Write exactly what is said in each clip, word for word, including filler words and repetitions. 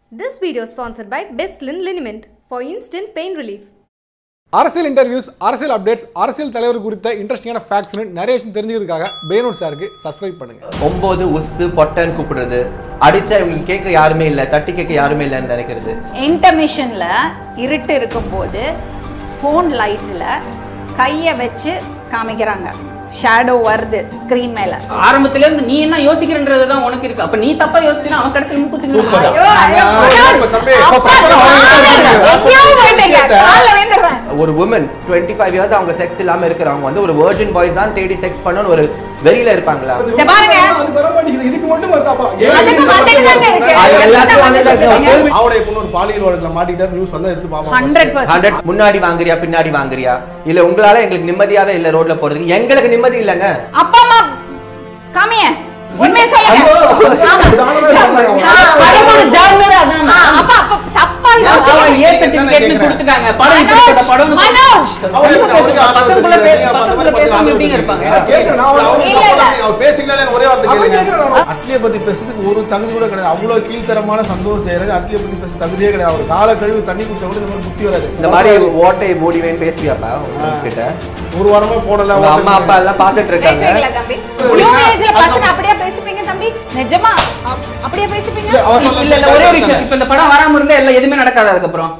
This video is sponsored by Bestlin Liniment for instant pain relief. அரசியல் interviews, அரசியல் updates, அரசியல் தலைவர் குறித்த இன்ட்ரெஸ்டிங்கான ஃபேக்ட்ஸ்னு நிறைய விஷயம் தெரிஞ்சுக்கிறதுக்காக பேனூர் சாருக்கு சப்ஸ்கிரைப் பண்ணுங்க. ஒன்பது உஸ்ஸு பொட்டன் கூப்பிடுறது, அடிச்சா இவங்களுக்கு கேட்க யாருமே இல்லை, தட்டி கேட்க யாருமே இல்லைன்னு நினைக்கிறது. இன்டர்மிஷன்ல இருட்டு இருக்கும்போது ஃபோன் லைட்ல கையை வச்சு காமிக்கிறாங்க. ஷேடோ வருது ஸ்கிரீன் மேல. ஆரம்பத்துல இருந்து நீ என்ன யோசிக்கிறன்றது தான் உனக்கு இருக்கு. அப்ப நீ தப்பா யோசிச்சீனா அவன் கடைசில மூக்கு திங்க. ஒரு woman twenty-five years அவங்க செக்ஸ் இல்லாம இருக்கறவங்க வந்து ஒரு virgin boys தான் தேடி செக்ஸ் பண்ணனும் ஒரு வெறியில இருப்பாங்களா? இத பாருங்க. அது வர மாட்டேங்குது. இதுக்கு மட்டும் வருதாப்பா? அதுக்கு மாட்டேங்குதாங்க இருக்கு. அது எல்லாத்துக்கும் வந்து அவளே பொண்ணு ஒரு பாலியல் வழக்குல மாட்டிட்டார். நியூஸ் வந்தா எடுத்து பாப்போம். நூறு சதவீதம் முன்னாடி வாங்குறியா பின்னாடி வாங்குறியா? இல்ல உங்களால எங்களுக்கு நிம்மதியாவே இல்ல ரோட்ல போறதுக்கு. எங்களுக்கு நிம்மதி இல்லங்க. அப்பா அம்மா காமியே. உண்மையை சொல்லுங்க. படமோட ஜானர் அதான். அப்பா அப்பா தப்பா யோசிங்க. ஏ சர்டிபிகேட்னு கொடுத்துட்டாங்க. படம் இப்படி படம் மனோஜ் அவளே பசங்கள பசங்கள பேசாம எப்படிங்க இருப்பாங்க? கேக்குறேன் நான் அவ பேசிக்கல ஒரே வார்த்தை கேளுங்க. அட்லியை பத்தி பேசுறதுக்கு ஒரு தகுதி கூட கிடையாது. அவ்வளவு கீழ்த்தரமான சந்தோஷ் ஜெயராஜ் அட்லியை பத்தி பேச தகுதியே கிடையாது. அவர் கால கழுவி தண்ணி குடிச்சா கூட இந்த மாதிரி புத்தி வராது. இந்த மாதிரி ஓட்டை மூடிவேன் பேசியாப்பா கிட்ட ஒரு வாரமா போடல. அம்மா அப்பா எல்லாம் பாத்துட்டு இருக்காங்க. பேசுவீங்களா தம்பி? நியூ ஏஜ்ல பசங்க அப்படியே பேசிப்பீங்க தம்பி? நிஜமா அப்படியே பேசிப்பீங்க? இல்ல இல்ல ஒரே ஒரு விஷயம். இப்ப இந்த படம் வராம இருந்தா எல்லாம் எதுமே நடக்காது. அதுக்கு அப்புறம்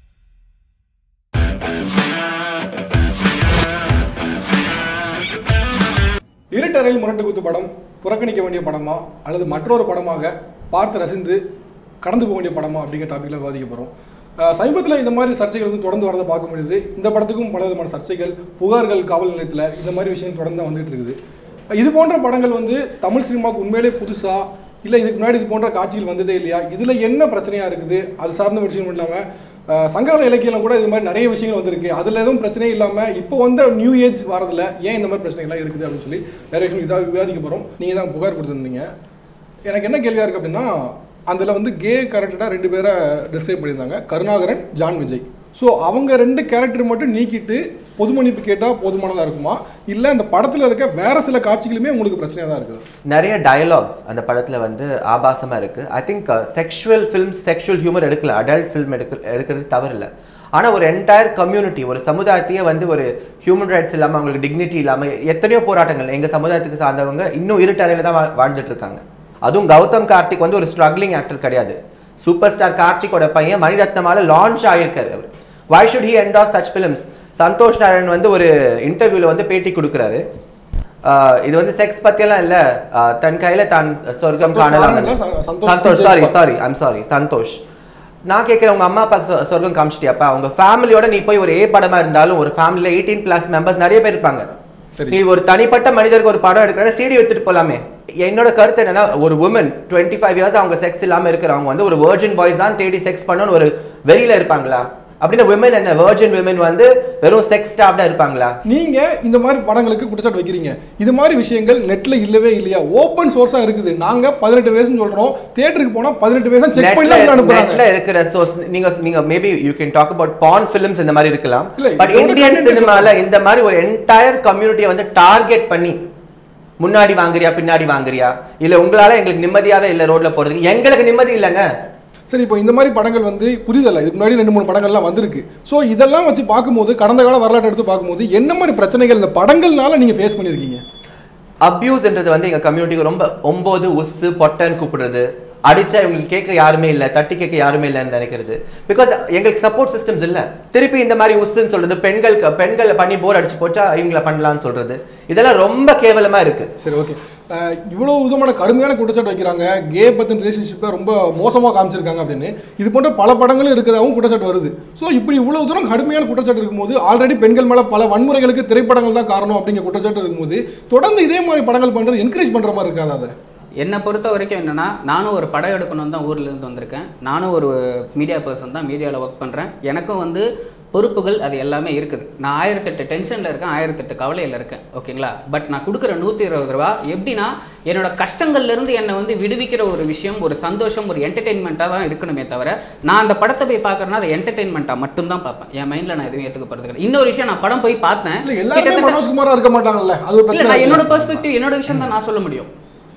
இருட்டு அறையில் முரட்டு குத்து படம் புறக்கணிக்க வேண்டிய படமா அல்லது மற்றொரு படமாக பார்த்து ரசிந்து கடந்து போக வேண்டிய படமா அப்படிங்கிற டாபிக்ல விவாதிக்க போகிறோம். சமீபத்தில் இந்த மாதிரி சர்ச்சைகள் வந்து தொடர்ந்து வரதை பார்க்க முடியுது. இந்த படத்துக்கும் பல விதமான சர்ச்சைகள், புகார்கள் காவல் நிலையத்தில் இந்த மாதிரி விஷயம் தொடர்ந்து வந்துட்டு இருக்குது. இது போன்ற படங்கள் வந்து தமிழ் சினிமாவுக்கு உண்மையிலே புதுசா இல்லை இதுக்கு முன்னாடி இது போன்ற காட்சிகள் வந்ததே இல்லையா? இதில் என்ன பிரச்சனையாக இருக்குது? அது சார்ந்த விஷயம் இல்லாமல் சங்ககால இலக்கியம் கூட இது மாதிரி நிறைய விஷயங்கள் வந்திருக்கு. அதில் எதுவும் பிரச்சனையே இல்லாமல் இப்போ வந்த நியூ ஏஜ் வரதில் ஏன் இந்த மாதிரி பிரச்சனைகள்லாம் இருக்குது அப்படின்னு சொல்லி நிறைய விஷயம் இதாக விவாதிக்க போகிறோம். நீங்கள் தான் புகார் கொடுத்துருந்தீங்க. எனக்கு என்ன கேள்வியாக இருக்குது அப்படின்னா, அதில் வந்து கே கேரக்டராக ரெண்டு பேரை டிஸ்கிரைப் பண்ணியிருந்தாங்க, கருணாகரன், ஜான் விஜய். ஸோ அவங்க ரெண்டு கேரக்டர் மட்டும் நீக்கிட்டு பொது மன்னிப்பு கேட்டால் போதுமானதாக இருக்குமா, இல்லை அந்த படத்தில் இருக்க வேறு சில காட்சிகளுமே உங்களுக்கு பிரச்சனையாக தான் இருக்குது? நிறைய டயலாக்ஸ் அந்த படத்தில் வந்து ஆபாசமாக இருக்குது. I think sexual films, sexual humour எடுக்கல, அடல்ட் ஃபிலிம் எடுக்க எடுக்கிறது தவறில்லை. ஆனால் ஒரு என்டையர் கம்யூனிட்டி, ஒரு சமுதாயத்தையே வந்து ஒரு ஹியூமன் ரைட்ஸ் இல்லாமல், அவங்களுக்கு டிக்னிட்டி இல்லாமல் எத்தனையோ போராட்டங்கள் எங்கள் சமுதாயத்துக்கு சார்ந்தவங்க இன்னும் இருட்டறையில் தான் வாழ்ந்துட்டு இருக்காங்க. அதுவும் கௌதம் கார்த்திக் வந்து ஒரு ஸ்ட்ரகிளிங் ஆக்டர் கிடையாது. சூப்பர் ஸ்டார் கார்த்திகோட பையன் மணிரத்னமால லான்ச் ஆகியிருக்காரு அவர். Why should he endorse such films? Santhosh Narayan வந்து ஒரு இன்டர்வியூல வந்து பேட்டி கொடுக்குறாரு. இது வந்து செக்ஸ் பத்தியெல்லாம் இல்லை, தன் கையில தான் சொர்க்கம் காணலாம். Santhosh sorry sorry I'm sorry Santhosh. நான் கேட்குறேன், உங்க அம்மா அப்பா சொர்க்கம் காமிச்சிட்டியாப்பா? உங்க ஃபேமிலியோட நீ போய் ஒரு ஏ படமா இருந்தாலும் ஒரு ஃபேமிலியில எயிட்டீன் பிளஸ் மெம்பர்ஸ் நிறைய பேர் இருப்பாங்க. நீ ஒரு தனிப்பட்ட மனிதருக்கு ஒரு படம் எடுக்கிற சீடி எடுத்துட்டு போலாமே. என்னோட கருத்து என்னன்னா, ஒரு உமன் டுவெண்ட்டி ஃபைவ் இயர்ஸ் அவங்க செக்ஸ் இல்லாம இருக்கிறவங்க வந்து ஒரு virgin பாய்ஸ் தான் தேடி செக்ஸ் பண்ணணும் ஒரு வெறியில இருப்பாங்களா? அப்படின்னா விமன் என்ன, virgin women வந்து வெறும் செக்ஸ் ஸ்டாப்டா இருப்பாங்களா? நீங்க இந்த மாதிரி படங்களுக்கு குற்றச்சாட்டு வைக்கிறீங்க. இது மாதிரி விஷயங்கள் நெட்ல இல்லவே இல்லையா? ஓபன் சோர்ஸா இருக்குது. நாங்க பதினெட்டு வயசுன்னு சொல்றோம், தியேட்டருக்கு போனா பதினெட்டு வயசு செக் பண்ணி அனுப்புறாங்க. நெட்ல இருக்கிற சோர்ஸ் நீங்க நீங்க maybe you can talk about ban films இந்த மாதிரி இருக்கலாம். பட் இந்தியன் சினிமால இந்த மாதிரி ஒரு என்டையர் கம்யூனிட்டியை வந்து டார்கெட் பண்ணி முன்னாடி வாங்குறியா பின்னாடி வாங்குறியா, இல்ல உங்களால எங்களுக்கு நிம்மதியாவே இல்ல ரோட்ல போறதுக்கு. எங்களுக்கு நிம்மதி இல்லைங்க. சரி, இப்போ இந்த மாதிரி படங்கள் வந்து புரிதல்ல, இதுக்கு முன்னாடி ரெண்டு மூணு படங்கள்லாம் வந்திருக்கு. ஸோ இதெல்லாம் வச்சு பார்க்கும்போது, கடந்த கால வரலாற்றை எடுத்து பார்க்கும்போது என்ன மாதிரி பிரச்சனைகள் இந்த படங்கள்னால நீங்க ஃபேஸ் பண்ணியிருக்கீங்க? அபியூஸ்ன்றது வந்து எங்க கம்யூனிட்டிக்கு ரொம்ப ஒன்பது உஸ்ஸு பொட்டன் கூப்பிடுறது, அடிச்சா இவங்களுக்கு கேட்க யாருமே இல்லை, தட்டி கேட்க யாருமே இல்லைன்னு நினைக்கிறது. பிகாஸ் எங்களுக்கு சப்போர்ட் சிஸ்டம்ஸ் இல்லை. திருப்பி இந்த மாதிரி உஸ்ஸுன்னு சொல்றது, பெண்களுக்கு பெண்களை பண்ணி போர் அடிச்சு போச்சா இவங்களை பண்ணலான்னு சொல்றது, இதெல்லாம் ரொம்ப கேவலமா இருக்கு. சரி, ஓகே. இவ்வளோ விதமான கடுமையான குற்றச்சாட்டு வைக்கிறாங்க, கே பத்தின ரிலேஷன்ஷிப்பை ரொம்ப மோசமாக காமிச்சிருக்காங்க அப்படின்னு. இது போன்ற பல படங்களும் இருக்கிறதாகவும் குற்றச்சாட்டு வருது. ஸோ இப்படி இவ்வளோ தூரம் கடுமையான குற்றச்சாட்டு இருக்கும்போது, ஆல்ரெடி பெண்கள் மேலே பல வன்முறைகளுக்கு திரைப்படங்கள் தான் காரணம் அப்படிங்கிற குற்றச்சாட்டு இருக்கும்போது, தொடர்ந்து இதே மாதிரி படங்கள் பண்ணுறது என்கரேஜ் பண்ணுற மாதிரி இருக்காது? அதை என்னை பொறுத்த வரைக்கும் என்னென்னா, நானும் ஒரு படம் எடுக்கணும்னு தான் ஊர்லேருந்து வந்திருக்கேன். நானும் ஒரு மீடியா பர்சன் தான், மீடியாவில் ஒர்க் பண்ணுறேன். எனக்கும் வந்து பொறுப்புகள் அது எல்லாமே இருக்குது. நான் ஆயிரத்தெட்டு டென்ஷனில் இருக்கேன், ஆயிரத்தெட்டு கவலையில் இருக்கேன், ஓகேங்களா? பட் நான் கொடுக்குற நூற்றி இருபது ரூபா எப்படின்னா, என்னோட கஷ்டங்கள்லேருந்து என்னை வந்து விடுவிக்கிற ஒரு விஷயம், ஒரு சந்தோஷம், ஒரு என்டர்டெயின்மெண்ட்டாக தான் இருக்கணுமே தவிர, நான் அந்த படத்தை போய் பார்க்குறேன்னா அதை என்டர்டெயின்மெண்ட்டாக மட்டும்தான் பார்ப்பேன். என் மைண்டில் நான் எதுவும் ஏற்றுக்க போகிறது கிடையாது. இன்னொரு விஷயம், நான் படம் போய் பார்த்தேன், மனோஜ்குமாரா இருக்க மாட்டாங்கல்ல, அது நான் என்னோட பெர்ஸ்பெக்டிவ், என்னோட விஷயம் தான் நான் சொல்ல முடியும்.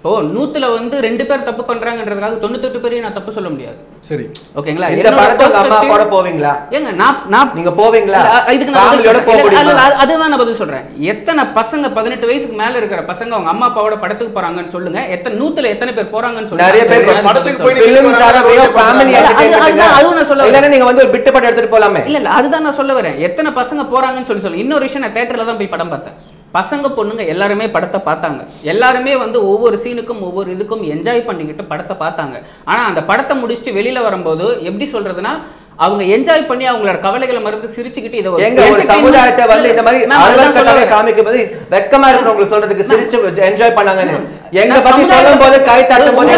இப்போ நூத்துல வந்து ரெண்டு பேர் தப்பு பண்றாங்கன்றதுக்காக தொண்ணூத்தெட்டு பேரையும் நான் தப்பு சொல்ல முடியாது. சரி ஓகேங்களா? இந்த படத்துக்கு அம்மா கூட போவீங்களா? ஏங்க நான் நான் நீங்க போவீங்களா? இதுக்கு நான் ஃபேமிலியோட போக முடியுமா? அதுதான் நான் பதில் சொல்றேன். எத்தனை பசங்க பதினெட்டு வயசுக்கு மேல இருக்கிற பசங்க அவங்க அம்மா அப்பாவோட படத்துக்கு போறாங்கன்னு சொல்லுங்க. எத்தனை நூத்துல எத்தனை பேர் போறாங்கன்னு சொல்லுங்க. நிறைய பேர் படத்துக்கு போய் films are way of family entertainment. அதுவும் நான் சொல்ல வரேன். இல்ல நீங்க வந்து ஒரு பிட் படம் எடுத்துட்டு போலாமே. இல்ல இல்ல அதுதான் நான் சொல்ல வரேன். எத்தனை பசங்க போறாங்கன்னு சொல்லி சொல்லுங்க. இன்னொரு விஷயம், நான் தியேட்டர்ல தான் போய் படம் பார்த்தேன். பசங்க பொண்ணுங்க எல்லாருமே படத்தை பார்த்தாங்க. எல்லாருமே வந்து ஒவ்வொரு சீனுக்கும் ஒவ்வொரு இதுக்கும் என்ஜாய் பண்ணிக்கிட்டு படத்தை பார்த்தாங்க. ஆனால் அந்த படத்தை முடிச்சுட்டு வெளியில் வரும்போது எப்படி சொல்றதுன்னா, அவங்க என்ஜாய் பண்ணி அவங்களோட கவலைகளை மறந்து சிரிச்சுக்கிட்டு இதை ஒரு சமுதாயத்தை வந்து இந்த மாதிரி அழகாக காமிக்கும்போது வெக்கமா இருக்கு உங்களுக்கு சொல்றதுக்கு. சிரிச்சு என்ஜாய் பண்ணாங்கன்னு எங்க பத்தி சொல்லும் போது கை தட்டும் போது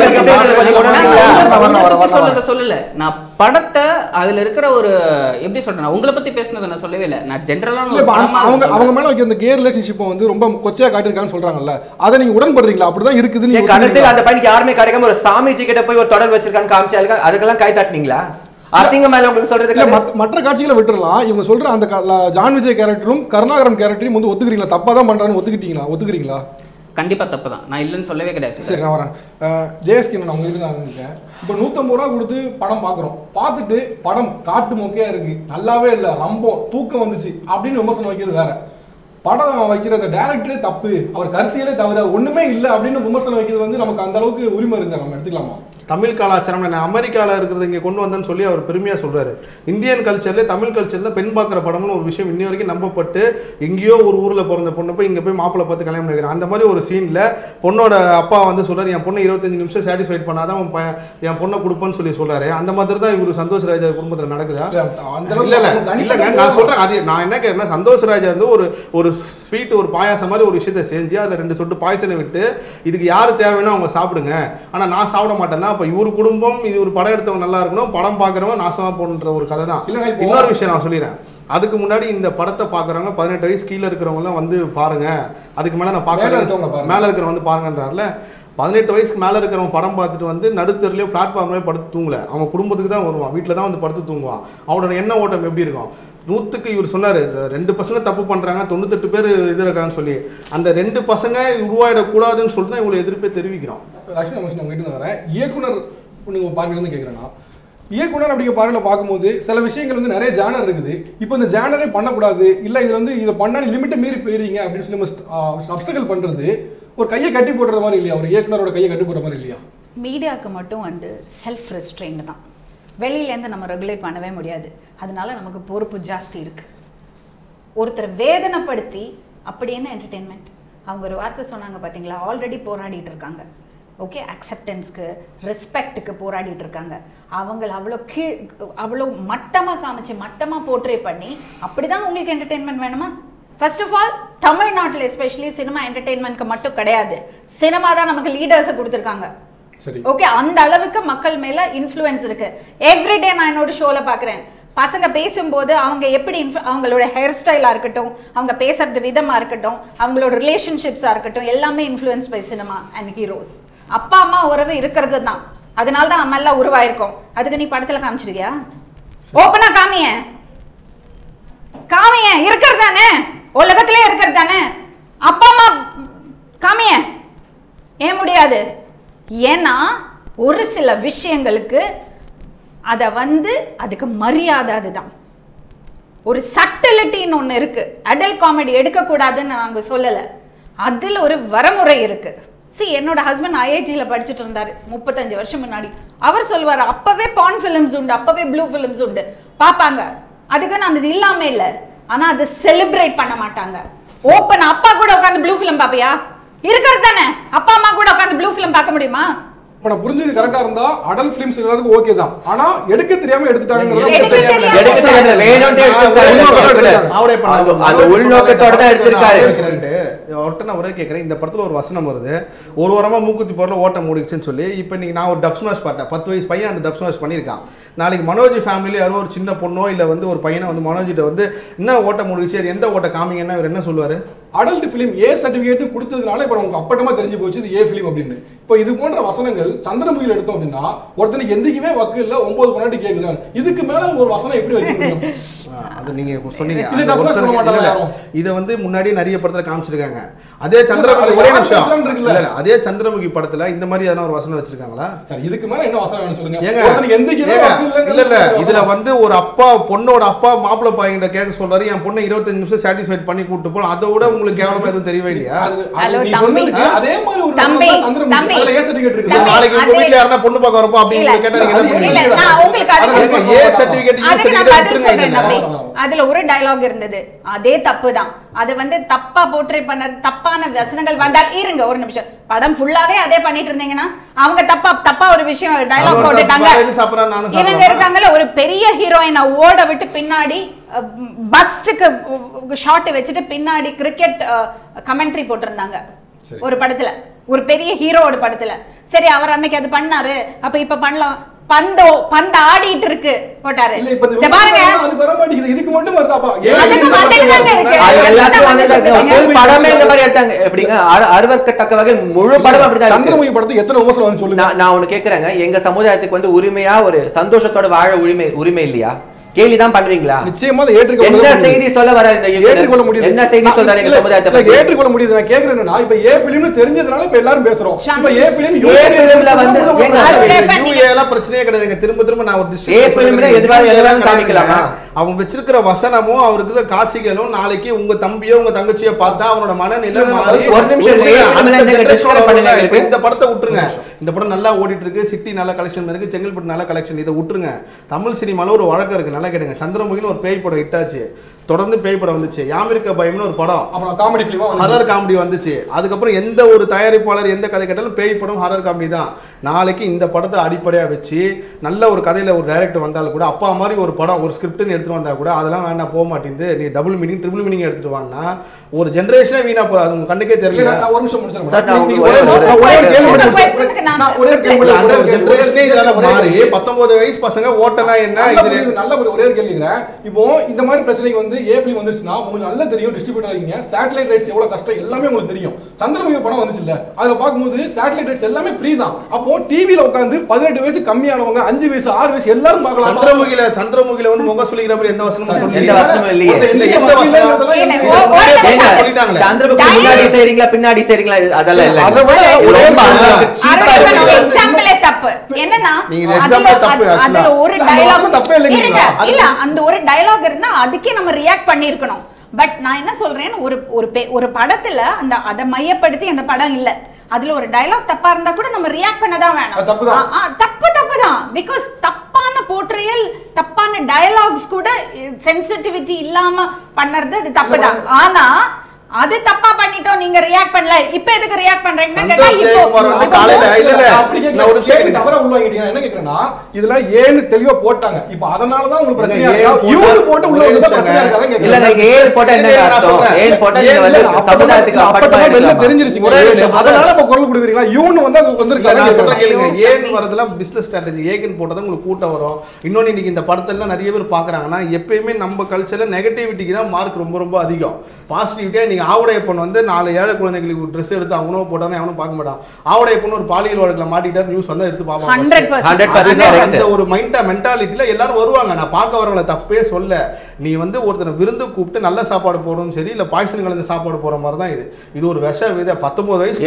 சொல்றத சொல்லல. நான் படத்தை அதுல இருக்கிற ஒரு எப்படி சொல்றேன், உங்களை பத்தி பேசுனதை நான் சொல்லவே இல்லை. நான் ஜென்ரலா அவங்க அவங்க மேல வைக்க அந்த கே ரிலேஷன்ஷிப் வந்து ரொம்ப கொச்சையா காட்டிருக்கான்னு சொல்றாங்கல்ல, அதை நீங்க உடன்படுறீங்களா? அப்படிதான் இருக்குதுன்னு கடைசியில் அந்த பையனுக்கு யாருமே கிடைக்காம ஒரு சாமிஜி கிட்ட போய் ஒரு தொடர் வச்சிருக்கான்னு காமிச்சாங்க. அதுக்கெல்லாம் கை தட்டினீங்களா? அசிங்க மேல உங்களுக்கு சொல்றதுக்கு மற்ற காட்சிகளை விட்டுறலாம். இவங்க சொல்ற அந்த ஜான் விஜய் கேரக்டரும் கருணாகரம் கேரக்டரையும் வந்து ஒத்துக்கிறீங்களா? தப்பா தான் பண்றான்னு ஒத்துக்கிட்டீங்களா? ஒத்துக்கிறீங்களா? கண்டிப்பா தப்பு தான், நான் இல்லைன்னு சொல்லவே கிடையாது. சரி நான் வரேன். ஜேஎஸ்கே நான் உங்க இதுக்கு நான் இருக்கேன். இப்போ நூற்றம்பது ரூபா கொடுத்து படம் பார்க்குறோம். பார்த்துட்டு படம் காட்டு மொக்கையா இருக்கு, நல்லாவே இல்லை, ரொம்ப தூக்கம் வந்துச்சு அப்படின்னு விமர்சனம் வைக்கிறது வேற. படம் வைக்கிற அந்த டேரக்டரே தப்பு, அவர் கருத்தியலே தவிர ஒண்ணுமே இல்லை அப்படின்னு விமர்சனம் வைக்கிறது வந்து நமக்கு அந்த அளவுக்கு உரிமை இருக்கு, நம்ம எடுத்துக்கலாமா? தமிழ் கலாச்சாரம் நான் அமெரிக்காவில் இருக்கிறது இங்கே கொண்டு வந்தேன்னு சொல்லி அவர் பெருமையாக சொல்கிறாரு. இந்தியன் கல்ச்சர்லேயே தமிழ் கல்ச்சரில் பெண் பார்க்குற படம்னு ஒரு விஷயம் இன்னி வரைக்கும் நம்பப்பட்டு எங்கேயோ ஒரு ஊரில் பிறந்த பொண்ணை போய் இங்கே போய் மாப்பிள்ளை பார்த்து கல்யாணம் பண்ணிக்கிறேன். அந்த மாதிரி ஒரு சீனில் பொண்ணோட அப்பா வந்து சொல்கிறார், என் பொண்ணை இருபத்தஞ்சு நிமிஷம் சாட்டிஸ்ஃபைட் பண்ணாதான் உன் பையன் என் பொண்ணை கொடுப்பேன்னு சொல்லி சொல்கிறாரு. அந்த மாதிரி தான் இவர் சந்தோஷ் ராஜா குடும்பத்தில் நடக்குதா? இல்லை இல்லை இல்லைங்க, நான் சொல்கிறேன். அது நான் என்ன கேட்குறேன்னா, சந்தோஷ் ராஜா வந்து ஒரு ஒரு ஸ்வீட் ஒரு பாயாசம் மாதிரி ஒரு விஷயத்தை செஞ்சு அதில் ரெண்டு சொட்டு பாயசனை விட்டு இதுக்கு யார் தேவைன்னா அவங்க சாப்பிடுங்க, ஆனால் நான் சாப்பிட மாட்டேன்னா அப்போ இவரு குடும்பம் இது ஒரு படம் எடுத்தவங்க நல்லா இருக்கணும், படம் பார்க்குறவங்க நாசமா போன்ற ஒரு கதை தான். இன்னொரு விஷயம் நான் சொல்லிடுறேன். அதுக்கு முன்னாடி இந்த படத்தை பார்க்குறவங்க பதினெட்டு வயசு கீழே இருக்கிறவங்கலாம் வந்து பாருங்க, அதுக்கு மேலே நான் பார்க்க மேலே இருக்கிறவங்க வந்து பாருங்கன்றார்ல. பதினெட்டு வயசுக்கு மேலே இருக்கிறவங்க படம் பார்த்துட்டு வந்து நடுத்தருலேயே பிளாட்ஃபார்ம்லேயே படுத்து தூங்கலை, அவங்க குடும்பத்துக்கு தான் வருவான், வீட்டில் தான் வந்து படுத்து தூங்குவான். அவனோட எண்ண ஓட்டம் எப்படி இருக்கும்? நூற்றுக்கு இவர் சொன்னார், ரெண்டு பசங்க தப்பு பண்ணுறாங்க, தொண்ணூத்தெட்டு பேர் இது இருக்கான்னு சொல்லி, அந்த ரெண்டு பசங்க உருவாயிடக்கூடாதுன்னு சொல்லிட்டு தான் இவ்வளோ எதிர்ப்பே தெரிவிக்கிறோம். லட்சுமி ரமகிருஷ்ணன் உங்ககிட்ட வரேன். இயக்குனர் நீங்கள் பார்வையிலேருந்து கேட்குறேன்னா, இயக்குனர் அப்படிங்கிற பார்வையில் பார்க்கும்போது சில விஷயங்கள் வந்து நிறைய ஜானர் இருக்குது. இப்போ இந்த ஜானரே பண்ணக்கூடாது, இல்லை இதில் வந்து இதை பண்ணால் லிமிட்டை மீறி போயிருங்க அப்படின்னு சொல்லி நம்ம அப்ஸ்டக்கிள் பண்ணுறது ஒரு கையை கட்டி போடுற மாதிரி இல்லையா? ஒரு இயக்குனரோட கையை கட்டி போடுற மாதிரி இல்லையா? மீடியாவுக்கு மட்டும் வந்து செல்ஃப் ரெஸ்ட்ரெயின் தான், வெளியிலேருந்து நம்ம ரெகுலேட் பண்ணவே முடியாது. அதனால நமக்கு பொறுப்பு ஜாஸ்தி இருக்குது. ஒருத்தரை வேதனைப்படுத்தி அப்படி என்ன என்டர்டெயின்மெண்ட்? அவங்க ஒரு வார்த்தை சொன்னாங்க பார்த்தீங்களா, ஆல்ரெடி போராடிட்டு இருக்காங்க. ஓகே, அக்செப்டன்ஸ்க்கு ரெஸ்பெக்டுக்கு போராடிட்டு இருக்காங்க. அவங்கள அவ்வளோ கீழ் அவ்வளோ மட்டமாக காமிச்சு மட்டமாக போர்ட்ரே பண்ணி அப்படி தான் உங்களுக்கு என்டர்டெயின்மெண்ட் வேணுமா? ஃபர்ஸ்ட் ஆஃப் ஆல் தமிழ்நாட்டில் எஸ்பெஷலி சினிமா என்டர்டெயின்மெண்ட்க்கு மட்டும் கிடையாது, சினிமா தான் நமக்கு லீடர்ஸை கொடுத்துருக்காங்க. ஓகே, அந்த அளவுக்கு மக்கள் மேல இன்ஃப்ளூயன்ஸ் இருக்கு. எவ்ரிடே நான் என்னோட ஷோல பாக்குறேன், பசங்க பேசும்போது அவங்க எப்படி அவங்களோட ஹேர் ஸ்டைலா இருக்கட்டும், அவங்க பேசுறது விதமா இருக்கட்டும், அவங்களோட ரிலேஷன்ஷிப்ஸா இருக்கட்டும், எல்லாமே influence by cinema and heroes. அப்பா அம்மா உறவு இருக்கிறது தான், அதனால தான் நம்ம எல்லாம் உருவாயிருக்கோம். அதுக்கு நீ படத்துல காமிச்சிருக்கியா? ஓப்பனா காமிய காமிய இருக்கிறது தானே, உலகத்திலே இருக்கிறது தானே. அப்பா அம்மா காமிய ஏன் முடியாது? ஏன்னா ஒரு சில விஷயங்களுக்கு அதை வந்து அதுக்கு மரியாதை, அதுதான் ஒரு சட்டிலிட்டின்னு ஒன்று இருக்கு. அடல்ட் காமெடி எடுக்கக்கூடாதுன்னு நாங்கள் சொல்லலை, அதில் ஒரு வரமுறை இருக்கு. சி, என்னோட ஹஸ்பண்ட் ஐஐடியில் படிச்சுட்டு இருந்தாரு முப்பத்தஞ்சு வருஷம் முன்னாடி. அவர் சொல்லுவார், அப்பவே பான் ஃபிலிம்ஸ் உண்டு, அப்பவே ப்ளூ ஃபிலிம்ஸ் உண்டு, பார்ப்பாங்க. அதுக்கு நான் அது இல்லாமல் இல்லை, ஆனால் அதை செலிப்ரேட் பண்ண மாட்டாங்க. ஓப்பன் அப்பா கூட உட்காந்து ப்ளூ ஃபிலிம் பார்ப்பியா? இருக்கிறது தானே, அப்பா அம்மா கூட உட்காந்து ப்ளூ ஃபிலிம் பார்க்க முடியுமா? இப்போ நான் புரிஞ்சது கரெக்டா இருந்தா அடல்ட் ஃபிலிம்ஸ் எல்லாத்துக்கும் ஓகே தான், ஆனா எடுக்க தெரியாம எடுத்துட்டாங்க. ஒரே கேட்குறேன், இந்த படத்துல ஒரு வசனம் வருது, ஒரு வாரமா மூக்குத்தி போடல ஓட்ட மூடிச்சுன்னு சொல்லி. இப்போ இன்னைக்கு நான் ஒரு டப் ஸ்மாஷ் பார்த்தேன், பத்து வயசு பையன் அந்த டப் ஸ்மாஷ் பண்ணியிருக்கான். நாளைக்கு மனோஜ் ஃபேமிலி யாரோ ஒரு சின்ன பொண்ணோ இல்லை வந்து ஒரு பையனை வந்து மனோஜிட்ட வந்து என்ன ஓட்ட முடிச்சு, அது எந்த ஓட்ட காமிங்கன்னா இவர் என்ன சொல்லுவாரு? அடல்ட் ஃபிலிம் ஏ சர்டிஃபிகேட் கொடுத்ததுனால இப்போ உங்களுக்கு அப்பட்டமா தெரிஞ்சு போச்சு இது ஏ ஃபிலிம் அப்படின்னு. இப்போ இது போன்ற வசனங்கள் சந்திரமுகியில் எடுத்தோம் அப்படின்னா ஒருத்தனுக்கு எந்திக்கவே வக்கு இல்ல ஒன்பது பொண்ணாட்டி கேக்குதான். இதுக்கு மேல ஒரு வசனம் எப்படி வைக்க முடியும்? அது நீங்க சொன்னீங்க. இதை வந்து முன்னாடி நிறைய படத்துல காமிச்சிருக்காங்க. அதே சந்திரமுகி ஒரே நிமிஷம் அதே சந்திரமுகி படத்துல இந்த மாதிரி எதனா ஒரு வசனம் வச்சிருக்காங்களா? சார் இதுக்கு மேல என்ன வசனம் வேணும் சொல்லுங்க. இல்ல இல்ல இதுல வந்து ஒரு அப்பா பொண்ணோட அப்பா மாப்பிள்ளை பாய்கிட்ட கேட்க சொல்றாரு என் பொண்ணை இருபத்தஞ்சு நிமிஷம் சாட்டிஸ்ஃபைட் பண்ணி கூட்டு போல. அதை விட உங்களுக்கு கேவலமா எதுவும் தெரியவே இல்லையா? அதே மாதிரி ஒரு சந்திரமுகி அதுல ஏ சர்டிஃபிகேட் இருக்கு. நாளைக்கு உங்க வீட்ல யாரனா பொண்ணு பார்க்க வரப்போ அப்படின்னு கேட்டா நீங்க என்ன பண்ணுவீங்க? நான் உங்களுக்கு அதுக்கு ஏ சர்டிஃபிகேட் யூ சர்டிஃபிகேட் அதுல ஒரு டயலாக் இருந்தது. அதே தப்பு தான். அது வந்து தப்பா போர்ட்ரே பண்ண தப்பான வசனங்கள் வந்தால் இருங்க ஒரு நிமிஷம். படம் ஃபுல்லாவே அதே பண்ணிட்டு இருந்தீங்கன்னா அவங்க தப்பா தப்பா ஒரு விஷயம் டயலாக் போட்டுட்டாங்க. இவங்க இருக்காங்கல ஒரு பெரிய ஹீரோயினை ஓட விட்டு பின்னாடி பஸ்டுக்கு ஷாட் வச்சுட்டு பின்னாடி கிரிக்கெட் கமெண்ட்ரி போட்டிருந்தாங்க ஒரு படத்துல, ஒரு பெரிய ஹீரோட படத்துல. சரி அவர் அன்னைக்கு அது பண்ணாரு, அப்ப இப்ப பண்ணலாம். பந்தோ பந்த ஆடிட்டு இருக்கு போட்டாரு. இத பாருங்க அது வர மாட்டேங்குது. இதுக்கு மட்டும் வருதாப்பா? அதுக்கு வந்துட்டாங்க இருக்கு. எல்லாரும் வந்துட்டாங்க. படமே இந்த மாதிரி எடுத்தாங்க. எப்படிங்க அறுவர்க்கத்தக்க வகை முழு படம் அப்படி தான். சந்திரமுகி படத்துக்கு எத்தனை விமர்சனம் வந்து சொல்லுங்க. நான் ஒன்னு கேக்குறேங்க. எங்க சமுதாயத்துக்கு வந்து உரிமையா ஒரு சந்தோஷத்தோட வாழ உரிமை உரிமை இல்லையா? கேள்விதான் பண்றீங்களா? நிச்சயமா ஏற்றுக்கொள்ள என்ன செய்தி சொல்ல வராரு இந்த ஏற்றுக்கொள்ள முடியுது. என்ன செய்தி சொல்றாரு எங்க சமுதாயத்தை ஏற்றுக்கொள்ள முடியுது. நான் கேக்குறேன்னா இப்ப ஏ ஃபிலிம்னு தெரிஞ்சதுனால இப்ப எல்லாரும் பேசுறோம். இப்ப ஏ ஃபிலிம் யூ ஃபிலிம்ல வந்து யூஏ எல்லாம் பிரச்சனையே கிடையாதுங்க. திரும்ப திரும்ப நான் ஒரு ஏ ஃபிலிம்ல எதுவாக எதெல்லாம் காமிக்கலாமா? அவன் வச்சிருக்கிற வசனமும் அவருக்கு காட்சிகளும் நாளைக்கு உங்க தம்பியோ உங்க தங்கச்சியோ பார்த்தா அவனோட மனநிலை மாறி. ஒரு நிமிஷம் இந்த படத்தை விட்டுருங்க. இந்த படம் நல்லா ஓடிட்டு இருக்கு. சிட்டி நல்ல கலெக்ஷன் இருக்கு. செங்கல்பட்டு நல்ல கலெக்ஷன். இதை விட்டுருங்க. தமிழ் சினிமால ஒரு வழக்கம் இருக்கு. நல்லா கேட்டுங்க. சந்திரமுகின்னு ஒரு பேய் படம் ஹிட் ஆச்சு. தொடர்ந்து பேய் படம் வந்துச்சு. யாமிருக்க பயம்னு ஒரு படம், அப்புறம் காமெடி ஃபிலிமா ஹாரர் காமெடி வந்துச்சு. அதுக்கப்புறம் எந்த ஒரு தயாரிப்பாளர் எந்த கதை கேட்டாலும் பேய் படம் ஹாரர் காமெடி தான். நாளைக்கு இந்த படத்தை அடிப்படையாக வச்சு நல்ல ஒரு கதையில் ஒரு டைரக்டர் வந்தாலும் கூட அப்பா மாதிரி ஒரு படம் ஒரு ஸ்கிரிப்ட்னு எடுத்துட்டு வந்தா கூட அதெல்லாம் வேண்டாம் போக மாட்டேங்குது. நீ டபுள் மீனிங் ட்ரிபிள் மீனிங் எடுத்துட்டு வாங்கன்னா ஒரு ஜென்ரேஷனே வீணா போகுது. அது உங்க கண்ணுக்கே தெரியல. நான் ஒரு நிமிஷம் முடிச்சிரேன். ஜெனரேஷனே இதெல்லாம் மாறி பத்தொன்பது வயசு பசங்க ஓட்டனா என்ன இது நல்ல ஒரு ஒரே கேள்விங்கிறேன். இப்போ இந்த மாதிரி பிரச்சனைக்கு வந்து ஏ ஃபிலிம் வந்துருச்சுன்னா உங்களுக்கு நல்லா தெரியும். டிஸ்ட்ரிபியூட்டர் ஆகிங்க சேட்டலைட் ரைட்ஸ் எவ்வளவு கஷ்டம் எல்லாமே உங்களுக்கு தெரியும். சந்திரமுகி படம் வந்துச்சு இல்ல, அதுல பார்க்கும்போது சேட்டலைட் ரைட்ஸ் எல்லாமே ஃப்ரீ தான். அப்போ டிவில உட்காந்து பதினெட்டு வயசு கம்மியானவங்க அஞ்சு வயசு ஆறு வயசு எல்லாரும் பார்க்கலாம். சந்திரமுகில சந்திரமுகில வந்து முக சொல்லிக்கிற மாதிரி எந்த வசனமும் சொல்லி எந்த வசனமும் இல்லையே. எந்த வசனம் சொல்லிட்டாங்களே. சந்திரமுகி முன்னாடி செய்றீங்களா பின்னாடி செய்றீங்களா அதெல்லாம் இல்ல. அத விட ரொம்ப சீப்பா இருக்கு. எக்ஸாம்பிளே தப்பு. என்னன்னா நீங்க எக்ஸாம்பிள் தப்பு. அதுல ஒரு டயலாக் தப்பே இல்லைங்க. இல்ல அந்த ஒரு டயலாக் இருந்தா அதுக்கே நம்ம ரியாக்ட் பண்ணிருக்கணும். பட் நான் என்ன சொல்றேன், ஒரு ஒரு படத்துல அந்த அதை மையப்படுத்தி அந்த படம் இல்ல, அதுல ஒரு டயலாக் தப்பா இருந்தா கூட நம்ம ரியாக்ட் பண்ணதான் வேணும். தப்பு தப்பு தான். பிகாஸ் தப்பான போர்ட்ரேயல் தப்பான டயலாக்ஸ் கூட சென்சிட்டிவிட்டி இல்லாம பண்ணறது அது தப்பு தான். ஆனா அது தப்பா பண்ணிட்டோம் நீங்க ரியாக்ட் பண்ணல, இப்போ எதுக்கு ரியாக்ட் பண்றீங்கன்னா கேட்டா இப்போ காலையில இல்ல இல்ல நான் ஒரு விஷயம் தவற உள்வாங்கிட்டீங்க. என்ன கேக்குறேன்னா இதுல ஏன்னு தெளிவா போட்டாங்க. இப்போ அதனால தான் உங்களுக்கு பிரச்சனை இருக்கு. யூன்னு போட்டு உள்ள வந்து பிரச்சனை இருக்காங்க. இல்ல நீங்க ஏ போட்டா என்ன அர்த்தம்? ஏ போட்டா நீங்க வந்து சமுதாயத்துக்கு அப்பட்டமா வெளிய தெரிஞ்சிருச்சு. அதனால இப்ப குரல் கொடுக்குறீங்களா? யூன்னு வந்தா வந்திருக்காங்க. நான் சொல்றேன் கேளுங்க. ஏன்னு வரதெல்லாம் பிசினஸ் ஸ்ட்ராட்டஜி. ஏன்னு போட்டா உங்களுக்கு கூட்டம் வரும். இன்னொன்னு இன்னைக்கு இந்த படத்தெல்லாம் நிறைய பேர் பாக்குறாங்கன்னா எப்பயுமே நம்ம கல்ச்சர்ல நெகட்டிவிட்டிக்கு தான் மார்க் ரொம்ப ரொம்ப அதிகம். பாசிட்டிவிட்டியா நீங்க ஆவுடைய பொண்ணு வந்து நாலு ஏழை குழந்தைகளுக்கு ட்ரெஸ் எடுத்து அவனும் போட்டானே அவனும் பார்க்க மாட்டான். ஆவுடைய பொண்ணு ஒரு பாலியல் வழக்குல மாட்டிட்டார் நியூஸ் வந்தா எடுத்து பார்ப்பாங்க. அந்த ஒரு மைண்டா மென்டாலிட்டியில எல்லாரும் வருவாங்க. நான் பார்க்க வரவங்களை தப்பே சொல்ல. நீ வந்து ஒருத்தனை விருந்து கூப்பிட்டு நல்ல சாப்பாடு போடணும் சரி இல்ல பாய்சன் கலந்து சாப்பாடு போற மாதிரி தான் இது. இது ஒரு விஷ வித பத்தொன்பது வயசு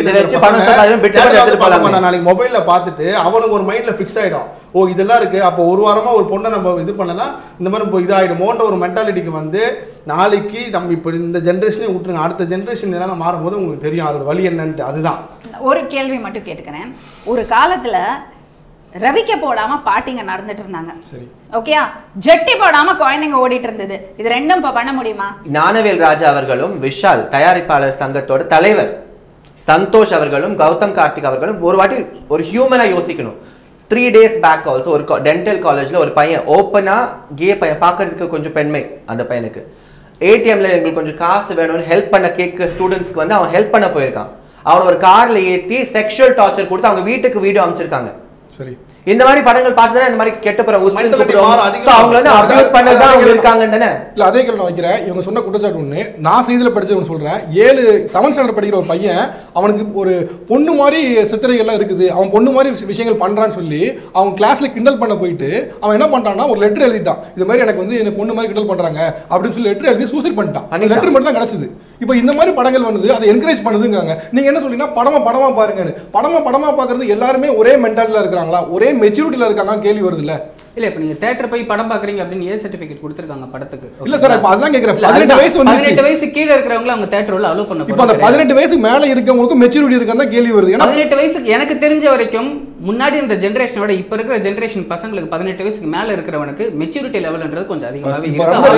நாளைக்கு மொபைல்ல பார்த்துட்டு அவனுக்கு ஒரு மைண்ட்ல ஃபிக்ஸ் ஆயிடும். ஓ இதெல்லாம் இருக்கு அப்போ ஒரு வாரமா ஒரு பொண்ணை நம்ம இது பண்ணலாம் இந்த மாதிரி இதாயிடுமோன்ற ஒரு மென்டாலிட்டிக்கு வந்து நாளைக்கு நம்ம இப்போ இந்த ஜென்ரேஷனே விட்டுருங்க. அடுத்த ஜென்ரேஷன் இதெல்லாம் மாறும்போது உங்களுக்கு தெரியும் அதோட வழி என்னன்ட்டு. அதுதான் ஒரு கேள்வி மட்டும் கேட்டுக்கிறேன். ஒரு காலத்துல ரவிக்க போடாம பாட்டிங்க நடந்துட்டு இருந்தாங்க. சரி ஓகேயா, ஜெட்டி போடாம குழந்தைங்க ஓடிட்டு இருந்தது. இது ரெண்டும் இப்ப பண்ண முடியுமா? ஞானவேல் ராஜா அவர்களும் விஷால் தயாரிப்பாளர் சங்கத்தோட தலைவர் சந்தோஷ் அவர்களும் கௌதம் கார்த்திக் அவர்களும் ஒரு வாட்டி ஒரு ஹியூமனா யோசிக்கணும். த்ரீ டேஸ் பேக் ஆல்சோ ஒரு டென்டல் காலேஜ்ல ஒரு பையன் ஓப்பனா கே பையன் பார்க்கறதுக்கு கொஞ்சம் பெண்மை அந்த பையனுக்கு ஏடிஎம்ல எங்களுக்கு கொஞ்சம் காசு வேணும்னு ஹெல்ப் பண்ண கேட்க ஸ்டூடெண்ட்ஸ்க்கு வந்து அவன் ஹெல்ப் பண்ண போயிருக்கான். அவனை ஒரு கார்ல ஏற்றி செக்ஷுவல் டார்ச்சர் கொடுத்து அவங்க வீட்டுக்கு வீடியோ அமைச்சிருக்காங்க. சரி இந்த மாதிரி படங்கள் பார்த்துதான் இந்த மாதிரி கெட்ட போற Mentality மாற அதிகம். அவங்க வந்து அபியூஸ் பண்ணதான் அவங்க இருக்காங்க தானே. இல்ல அதே கேள்வி நான் வைக்கிறேன். இவங்க சொன்ன குற்றச்சாட்டு ஒண்ணு நான் செய்தியில படிச்சவன் சொல்றேன். ஏழு செவன்த் ஸ்டாண்டர்ட் படிக்கிற ஒரு பையன் அவனுக்கு ஒரு பொண்ணு மாதிரி சித்திரைகள்லாம் இருக்குது, அவன் பொண்ணு மாதிரி விஷயங்கள் பண்றான்னு சொல்லி அவன் கிளாஸ்ல கிண்டல் பண்ண போயிட்டு அவன் என்ன பண்ணிட்டான்னா ஒரு லெட்டர் எழுதிட்டான். இது மாதிரி எனக்கு வந்து என்ன பொண்ணு மாதிரி கிண்டல் பண்றாங்க அப்படின்னு சொல்லி லெட்டர் எழுதி சூசைட் பண்ணிட்டான். அந்த லெட்டர் மட்டும் தான் கிடைச்சது. இப்போ இந்த மாதிரி படங்கள் வந்து அதை என்கரேஜ் பண்ணுதுங்கிறாங்க. நீங்க என்ன சொல்றீங்கன்னா படமா படமா பாருங்கன்னு. படமா படமா பாக்குறது எல்லாருமே ஒரே மென்டாலிட்டில இருக்காங்களா, ஒரே மெச்சூரிட்டில இருக்காங்க கேள்வி வருது இல்ல? இல்ல இப்ப நீங்க தியேட்டர் போய் படம் பாக்குறீங்க அப்படின்னு ஏ சர்டிபிகேட் கொடுத்திருக்காங்க படத்துக்கு. இல்ல சார் இப்ப அதான் கேக்குறேன். பதினெட்டு வயசு வந்து பதினெட்டு வயசு கீழ இருக்கிறவங்க அவங்க தியேட்டர் உள்ள அலோ பண்ண போறாங்க. இப்போ அந்த பதினெட்டு வயசு மேல இருக்கவங்களுக்கு மெச்சூரிட்டி இருக்கான்னு கேள்வி வருது. ஏன்னா பதினெட்டு வயசுக்கு எனக்கு தெரிஞ்ச வரைக்கும் முன்னாடி இந்த ஜெனரேஷனோட இப்ப இருக்கிற ஜெனரேஷன் பசங்களுக்கு பதினெட்டு வயசுக்கு மேல இருக்கிறவனுக்கு மெச்சூரிட்டி லெவல்ன்றது கொஞ்சம் அதிகமாவே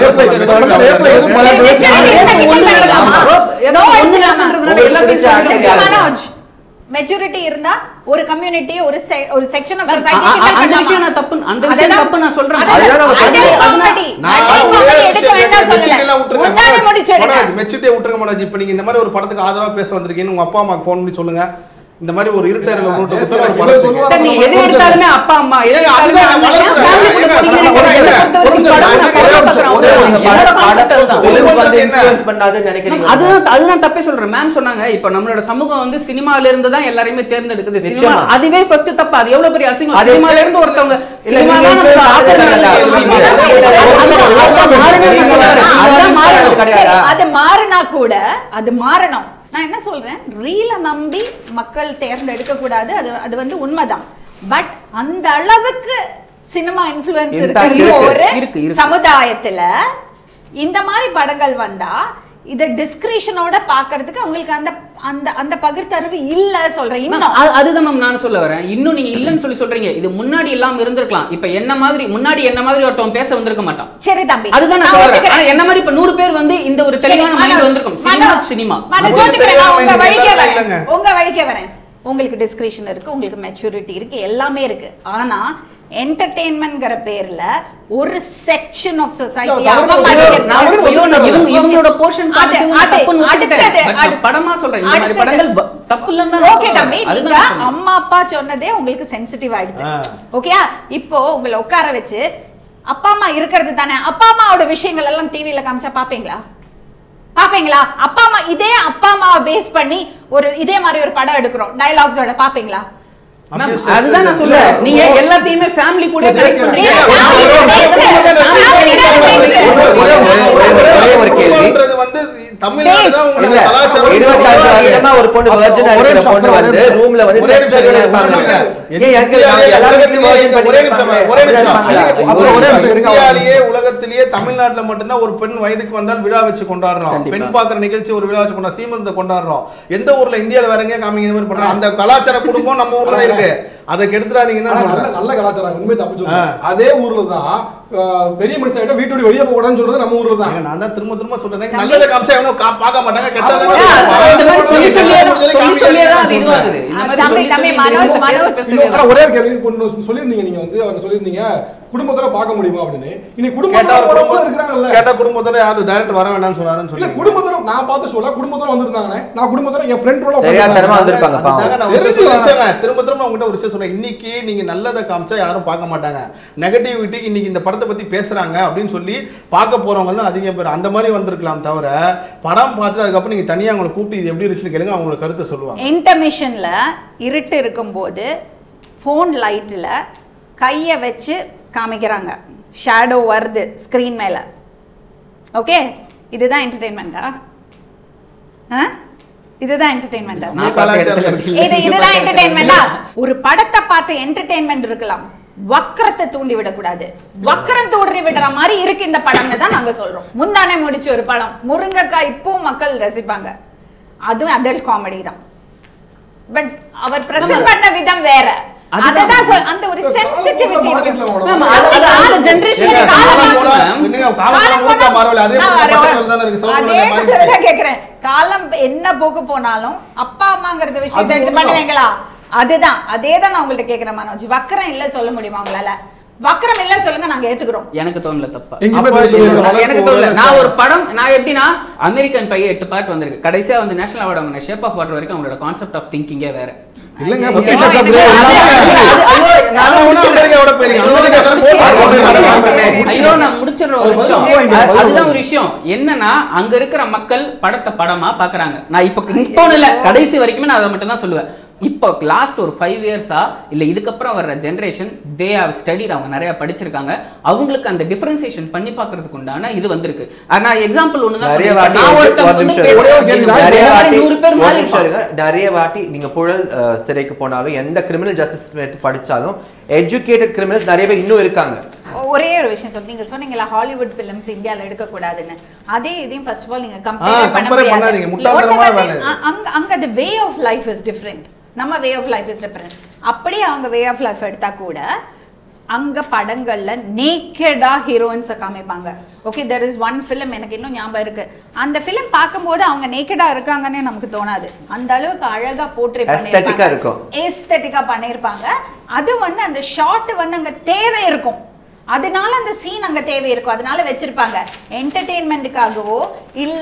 இருக்கு. மெச்சூரிட்டி இருந்தா ஒரு கம்யூனிட்டி ஒரு ஒரு செக்ஷன் ஆஃப் சொசைட்டி அந்த விஷயம் நான் தப்பு அந்த விஷயம் தப்பு நான் சொல்றேன். மெச்சூரிட்டியை விட்டுருங்க மனோஜ். இப்ப நீங்க இந்த மாதிரி ஒரு படத்துக்கு ஆதரவா பேச வந்திருக்கீங்க, உங்க அப்பா அம்மாக்கு ஃபோன் பண்ணி சொல்லுங்க. இந்த மாதிரி ஒரு இருட்டு அறையில முரட்டு குத்து ஒரு படம் சொல்லுவாங்க. நீ எது எடுத்தாலுமே அப்பா அம்மா எது அதுதான் வளர்றது. அதுதான் அதுதான் தப்பே சொல்றேன். மேம் சொன்னாங்க இப்ப நம்மளோட சமூகம் வந்து சினிமால இருந்து தான் எல்லாரையுமே தேர்ந்தெடுக்குது. சினிமா அதுவே ஃபர்ஸ்ட் தப்பு. அது எவ்வளவு பெரிய அசிங்கம். சினிமால இருந்து ஒருத்தவங்க சினிமா அது மாறினா கூட அது மாறணும். நான் என்ன சொல்றேன், ரீல நம்பி மக்கள் தேர்ந்தெடுக்க கூடாது. அது அது வந்து உண்மைதான். பட் அந்த அளவுக்கு சினிமா இன்ஃப்ளூயன்ஸ் இருக்கிற ஒரு சமுதாயத்துல இந்த மாதிரி படங்கள் வந்தா இத டிஸ்கிரிஷனோட பாக்குறதுக்கு அவங்களுக்கு அந்த அந்த அந்த பகிர்தறிவு இல்ல சொல்றேன். இன்னும் அதுதான் மேம் நான் சொல்ல வரேன். இன்னும் நீங்க இல்லன்னு சொல்லி சொல்றீங்க. இது முன்னாடி எல்லாம் இருந்திருக்கலாம். இப்ப என்ன மாதிரி முன்னாடி என்ன மாதிரி ஒருத்தவங்க பேச வந்திருக்க மாட்டான். சரி தம்பி, அதுதான் நான் சொல்றேன். ஆனா என்ன மாதிரி இப்ப நூறு பேர் வந்து இந்த ஒரு தெளிவான மைண்ட் வந்திருக்கும். சினிமா சினிமா உங்க வழிக்கே வரேன் உங்க வழிக்கே வரேன் உங்களுக்கு டிஸ்கிரிஷன் இருக்கு, உங்களுக்கு மெச்சூரிட்டி இருக்கு, எல்லாமே இருக்கு. ஆனா என்டர்டெயின்மென்ட்ங்கற பேர்ல ஒரு செக்ஷன் ஆஃப் சொசைட்டி இவங்களோட போர்ஷன் படமா சொல்றேன். இந்த மாதிரி படங்கள் தப்பு இல்லன்னு. ஓகே தம்பி, நீங்க அம்மா அப்பா சொன்னதே உங்களுக்கு சென்சிட்டிவ் ஆயிடுது. ஓகேயா? இப்போ உங்களை உட்கார வச்சு அப்பா அம்மா இருக்கிறது தானே, அப்பா அம்மாவோட விஷயங்கள் எல்லாம் டிவில காமிச்சா பாப்பீங்களா பாப்பீங்களா? அப்பா அம்மா இதே அப்பா அம்மாவை பேஸ் பண்ணி ஒரு இதே மாதிரி ஒரு படம் எடுக்கிறோம் டயலாக்ஸோட பாப்பீங்களா? அதுதான் நான் சொல்றேன். நீங்க எல்லாத்தையுமே ஃபேமிலி கூட கனெக்ட் பண்றீங்க. ஒரு கேள்வி வந்து தமிழ்நாடு தான் உங்களுக்கு கலாச்சாரம். இருபத்தஞ்சு வருஷமா ஒரு பொண்ணு வர்ஜினா இருக்கிற பொண்ணு வந்து ரூம்ல வந்து செக்ஸ் இருப்பாங்க. ஏன் எங்க எல்லாத்துலயும் வர்ஜின் ஒரே நிமிஷம் ஒரே நிமிஷம் ஒரே நிமிஷம் இந்தியாவிலேயே உலகத்திலேயே தமிழ்நாட்டுல மட்டும் தான் ஒரு பெண் வயதுக்கு வந்தால் விழா வச்சு கொண்டாடுறோம். பெண் பாக்குற நிகழ்ச்சி ஒரு விழா வச்சு கொண்டா சீமந்தத்தை கொண்டாடுறோம். எந்த ஊர்ல இந்தியால வேற எங்க காமிங்க இந்த மாதிரி பண்றாங்க. அந்த கலாச்சார குடும்பம் நம்ம ஊர்ல இருக்கு. அதை கெடுத்துறாதீங்கன்னா நல்ல கலாச்சாரம் உண்மை தப்பு சொல்லுங்க. அதே ஊர்ல தான் பெரிய மனுஷன் வீட்டோட வெளியே போக கூடாதுன்னு சொல்றது நம்ம ஊர்ல தான். நான் தான் திரும்ப திரும்ப சொல்றேன், நல்லத காமிச்சா எவனோ பார்க்க மாட்டாங்க, கெட்டத இந்த மாதிரி சொல்லி சொல்லியே சொல்லி சொல்லியே தான் அது இதுவாகுது. இந்த மாதிரி தம்பி தம்பி மனோஜ் மனோஜ் ஒரே கேள்வி ஒன்னு சொல்லிருந்தீங்க. நீங்க வந்து அவர் சொல்லிருந்தீங்க குடும்பத்தோட பார்க்க முடியுமா அப்படின்னு. இனி குடும்பத்தோட இருக்காங்கல்ல, கேட்டா குடும்பத்தோட யாரு டைரக்டர் வர வேண்டாம்னு சொன்னாருன்னு சொல்லி. இல்ல குடும்பத்தோட நான் பார்த்து சொல்ல குடும்பத்தோட வந்திருந்தாங்க. நான் குடும்பத்தோட என் ஃப்ரெண்ட் ரோல வந்திருப்பாங்க. திரும்ப திரும்ப உங்ககிட்ட ஒரு விஷயம் சொல்றேன். இன்னைக்கு நீங்க நல்லதை காமிச்சா யாரும் பார்க்க மாட்டாங்க. நெகட்டிவிட்டி இன்னைக்கு இந்த படத்தை பத்தி பேசுறாங்க அப்படின்னு சொல்லி பார்க்க போறவங்க தான் அதிக பேர். அந்த மாதிரி வந்திருக்கலாம் தவிர படம் பார்த்துட்டு அதுக்கப்புறம் நீங்க தனியா அவங்களை கூப்பிட்டு இது எப்படி இருந்துச்சுன்னு கேளுங்க, அவங்களோட கருத்தை சொல்லுவாங்க. இன்டர்மிஷன்ல இருட்டு இருக்கும்போது ஃபோன் லைட்ல கையை வச்சு காமிக்கிறாங்க, ஷேடோ வருது ஸ்கிரீன் மேல. ஓகே, இதுதான் என்டர்டெயின்மெண்டா? இதுதான் என்டர்டெயின்மெண்டா? இது இதுதான் என்டர்டெயின்மெண்டா? ஒரு படத்தை பார்த்து என்டர்டெயின்மெண்ட் இருக்கலாம், வக்கரத்தை தூண்டி விடக்கூடாது. வக்கரம் தூண்டி விடுற மாதிரி இருக்கு இந்த படம்னு தான் நாங்க சொல்றோம். முந்தானே முடிச்சு ஒரு படம் முருங்கைக்காய் இப்போ மக்கள் ரசிப்பாங்க, அதுவும் அடல்ட் காமெடி தான். பட் அவர் பிரசன்ட் பண்ண விதம் வேற. அதுதான் சொல் அந்த ஒரு சென்சிட்டிவிட்டி இருக்கு. மேம் அது அந்த ஜெனரேஷன் காலம் என்னங்க காலம் போனா மாறல. அதே பசங்கள் தான இருக்கு. சவுத்துல நான் கேக்குறேன், காலம் என்ன போக்கு போனாலும் அப்பா அம்மாங்கறது விஷயத்தை எடுத்து பண்ணுவீங்களா? அதுதான் அதேதான் நான் உங்கள்ட்ட கேக்குறேன் மனோஜ். வக்கரம் இல்ல சொல்ல முடியுமா உங்களால? வக்கரம் இல்ல சொல்லுங்க, நாங்க ஏத்துக்கிறோம். எனக்கு தோணல தப்பா. எனக்கு தோணல. நான் ஒரு படம் நான் எப்படின்னா அமெரிக்கன் பைய எட்டு பார்ட் வந்திருக்கு. கடைசியா வந்து நேஷனல் அவார்டு வாங்கின ஷேப் ஆஃப் வாட்டர் வரைக்கும் அவங்களோட கான்செப்ட் ஆஃப் திங்கிங்கே வேற. இல்லங்க ஐயோ, fifty shades of எனக்கு grey ஐயோ நான் முடிச்சிடுறேன் ஒரு நிமிஷம். அதுதான் ஒரு விஷயம் என்னன்னா அங்க இருக்கிற மக்கள் படத்தை படமா பாக்குறாங்க. நான் இப்ப இப்போ இல்ல கடைசி வரைக்குமே நான் அதை மட்டும் தான் சொல்லுவேன். இப்போ லாஸ்ட் ஒரு ஃபைவ் இயர்ஸா இல்ல இதுக்கப்புறம் வர்ற ஜென்ரேஷன் தே ஹவ் ஸ்டடிட், அவங்க நிறைய படிச்சிருக்காங்க. அவங்களுக்கு அந்த டிஃபரன்சியேஷன் பண்ணி பார்க்கிறதுக்கு உண்டான இது வந்திருக்கு. நான் எக்ஸாம்பிள் ஒன்று தான் நிறைய வாட்டி நிறைய வாட்டி நீங்க புழல் சிறைக்கு போனாலும் எந்த கிரிமினல் ஜஸ்டிஸ் எடுத்து படிச்சாலும் எஜுகேட்டட் கிரிமினல்ஸ் நிறைய பேர் இன்னும் இருக்காங்க. ஒரே ஒரு விஷயம் சொல்லி நீங்க சொன்னீங்களா ஹாலிவுட் ஃபிலிம்ஸ் இந்தியால எடுக்க கூடாதுன்னு. அதே இதையும் ஃபர்ஸ்ட் ஆஃப் ஆல் நீங்க கம்பேர் பண்ணாதீங்க. அங்க அங்க the way of life is different. நம்ம way of life is different. அப்படியே அவங்க வே ஆஃப் லைஃப் எடுத்தா கூட அங்க படங்கள்ல நேக்கடா ஹீரோயின்ஸை காமிப்பாங்க. Okay, there is one film எனக்கு இன்னும் ஞாபகம் இருக்கு. அந்த ஃபிலிம் பார்க்கும்போது அவங்க நேக்கடா இருக்காங்கன்னே நமக்கு தோணாது. அந்த அளவுக்கு அழகா போர்ட்ரே பண்ணிருப்பாங்க, எஸ்தெட்டிக்கா பண்ணிருப்பாங்க. அது வந்து அந்த ஷாட் வந்து அங்க தேவை இருக்கும், அதனால அந்த சீன் அங்க தேவை இருக்கும், அதனால வச்சிருப்பாங்க. என்டர்டெயின்மெண்ட்டுக்காகவோ இல்ல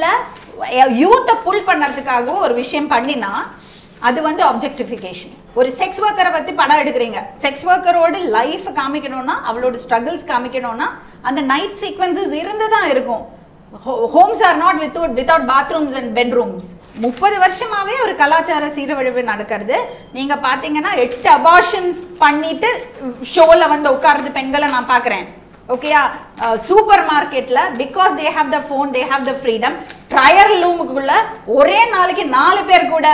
யூத்தை புல் பண்ணறதுக்காகவோ ஒரு விஷயம் பண்ணினா அது வந்து ஆப்ஜெக்டிஃபிகேஷன். ஒரு செக்ஸ் ஒர்க்கரை பத்தி படம் எடுக்கிறீங்க, செக்ஸ் ஒர்க்கரோட லைஃப் காமிக்கணும்னா அவளோட ஸ்ட்ரகிள்ஸ் காமிக்கணும்னா அந்த நைட் சீக்வன்சஸ் இருந்து தான் இருக்கும். Homes are not without without bathrooms and bedrooms. முப்பது வருஷமாவே ஒரு கலாச்சார சீரழிவு நடக்கிறது. நீங்க பாத்தீங்கன்னா எட்டு அபார்ஷன் பண்ணிட்டு ஷோல வந்து உட்கார்றது பெண்களை நான் பாக்குறேன். ஓகேயா, சூப்பர் மார்க்கெட்ல because they have the phone, they have the freedom, trial ரூமுக்குள்ள ஒரே நாளைக்கு நாலு பேர் கூட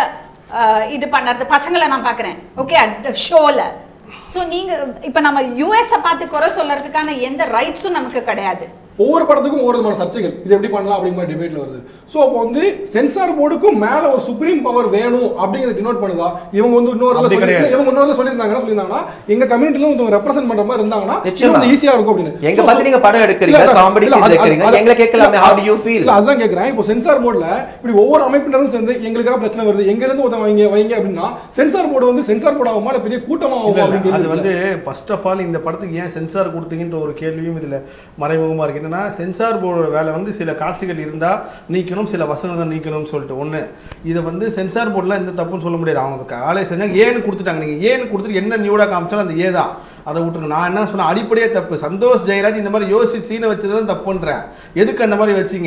இது பண்ணுறது பசங்களை நான் பார்க்குறேன். ஓகே, ஷோல. ஸோ நீங்க இப்போ நம்ம யூஎஸை பார்த்து குறை சொல்றதுக்கான எந்த ரைட்ஸும் நமக்கு கிடையாது. ஒவ்வொரு படத்துக்கும் ஒவ்வொரு விதமான சர்ச்சைகள், இது எப்படி பண்ணலாம் அப்படிங்கிற டிபேட்ல வருது. ஸோ அப்போ வந்து சென்சார் போர்டுக்கும் மேல ஒரு சுப்ரீம் பவர் வேணும் அப்படிங்கிறத டினோட் பண்ணுதா? இவங்க வந்து இன்னொரு இவங்க இன்னொரு சொல்லியிருந்தாங்கன்னா சொல்லியிருந்தாங்கன்னா எங்க கம்யூனிட்டில வந்து ரெப்ரசென்ட் பண்ற மாதிரி இருந்தாங்கன்னா கொஞ்சம் ஈஸியா இருக்கும் அப்படின்னு. எங்க பார்த்து நீங்க படம் எடுக்கிறீங்க, காமெடி எடுக்கிறீங்க, எங்களை கேட்கலாமே how do you feel? இல்ல அதான் கேக்குறேன். இப்போ சென்சார் போர்டுல இப்படி ஒவ்வொரு அமைப்பினரும் சேர்ந்து எங்களுக்காக பிரச்சனை வருது, எங்க இருந்து ஒருத்தன் வைங்க வைங்க அப்படின்னா சென்சார் போர்டு வந்து சென்சார் போர்டு ஆகுமா பெரிய கூட்டமா ஆகும்? அது வந்து ஃபர்ஸ்ட் ஆஃப் ஆல் இந்த படத்துக்கு ஏன் சென்சார் கொடுத்தீங்கன்ற ஒரு கேள்வியும் இதுல மறைமுகமா இருக்கு. என்னன்னா சென்சார் போர்டோட வேலை வந்து சில காட்சிகள் இருந்தால் நீக்கணும், சில வசனங்கள் நீக்கணும்னு சொல்லிட்டு ஒன்று. இதை வந்து சென்சார் போர்டில் எந்த தப்புன்னு சொல்ல முடியாது. அவங்க காலை செஞ்சாங்க, ஏன்னு கொடுத்துட்டாங்க. நீங்கள் ஏன்னு கொடுத்துட்டு என்ன நியூடாக காமிச்சாலும் அந்த ஏ தான், அதை விட்டுருங்க. நான் என்ன சொன்னேன், அடிப்படையே தப்பு. சந்தோஷ் ஜெயராஜ் இந்த மாதிரி யோசிச்சு சீனை வச்சது தான் தப்புன்றேன். எதுக்கு அந்த மாதிரி வச்சிங்க?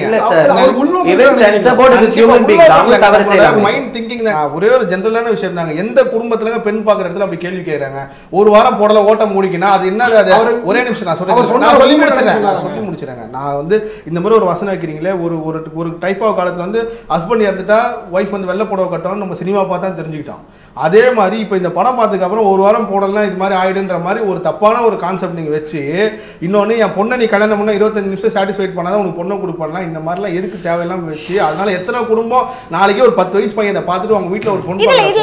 மைண்ட் திங்கிங் தான். ஒரே ஒரு ஜென்ரலான விஷயம் தாங்க. எந்த குடும்பத்துல பெண் பார்க்குற இடத்துல அப்படி கேள்வி கேட்குறாங்க. ஒரு வாரம் போடல ஓட்டம் முடிக்கினா அது என்ன? ஒரே நிமிஷம் நான் சொல்றேன், நான் சொல்லி முடிச்சிடறேன் சொல்லி முடிச்சிடறேங்க நான் வந்து இந்த மாதிரி ஒரு வசனம் வைக்கிறீங்களே, ஒரு ஒரு டைப் ஆஃப் காலத்தில் வந்து ஹஸ்பண்ட் இறந்துட்டா ஒய்ஃப் வந்து வெள்ளை புடவை கட்டணும், நம்ம சினிமா பார்த்தா தெரிஞ்சுக்கிட்டோம். அதே மாதிரி இப்போ இந்த படம் பார்த்ததுக்கு அப்புறம் ஒரு வாரம் போடலாம் இது மாதிரி ஆயிடுன்ற மாதிரி ஒரு தப்பான ஒரு கான்செப்ட் நீங்கள் வச்சு, இன்னொன்று என் பொண்ணை நீ கல்யாணம் பண்ணால் இருபத்தஞ்சு நிமிஷம் சாட்டிஸ்ஃபைட் பண்ணாதான் உனக்கு பொண்ணை கொடுப்பாங்கலாம். இந்த மாதிரிலாம் எதுக்கு தேவையில்லாமல் வச்சு, அதனால எத்தனை குடும்பம் நாளைக்கு ஒரு பத்து வயசு பையன் இதை பார்த்துட்டு அவங்க வீட்டில் ஒரு பொண்ணு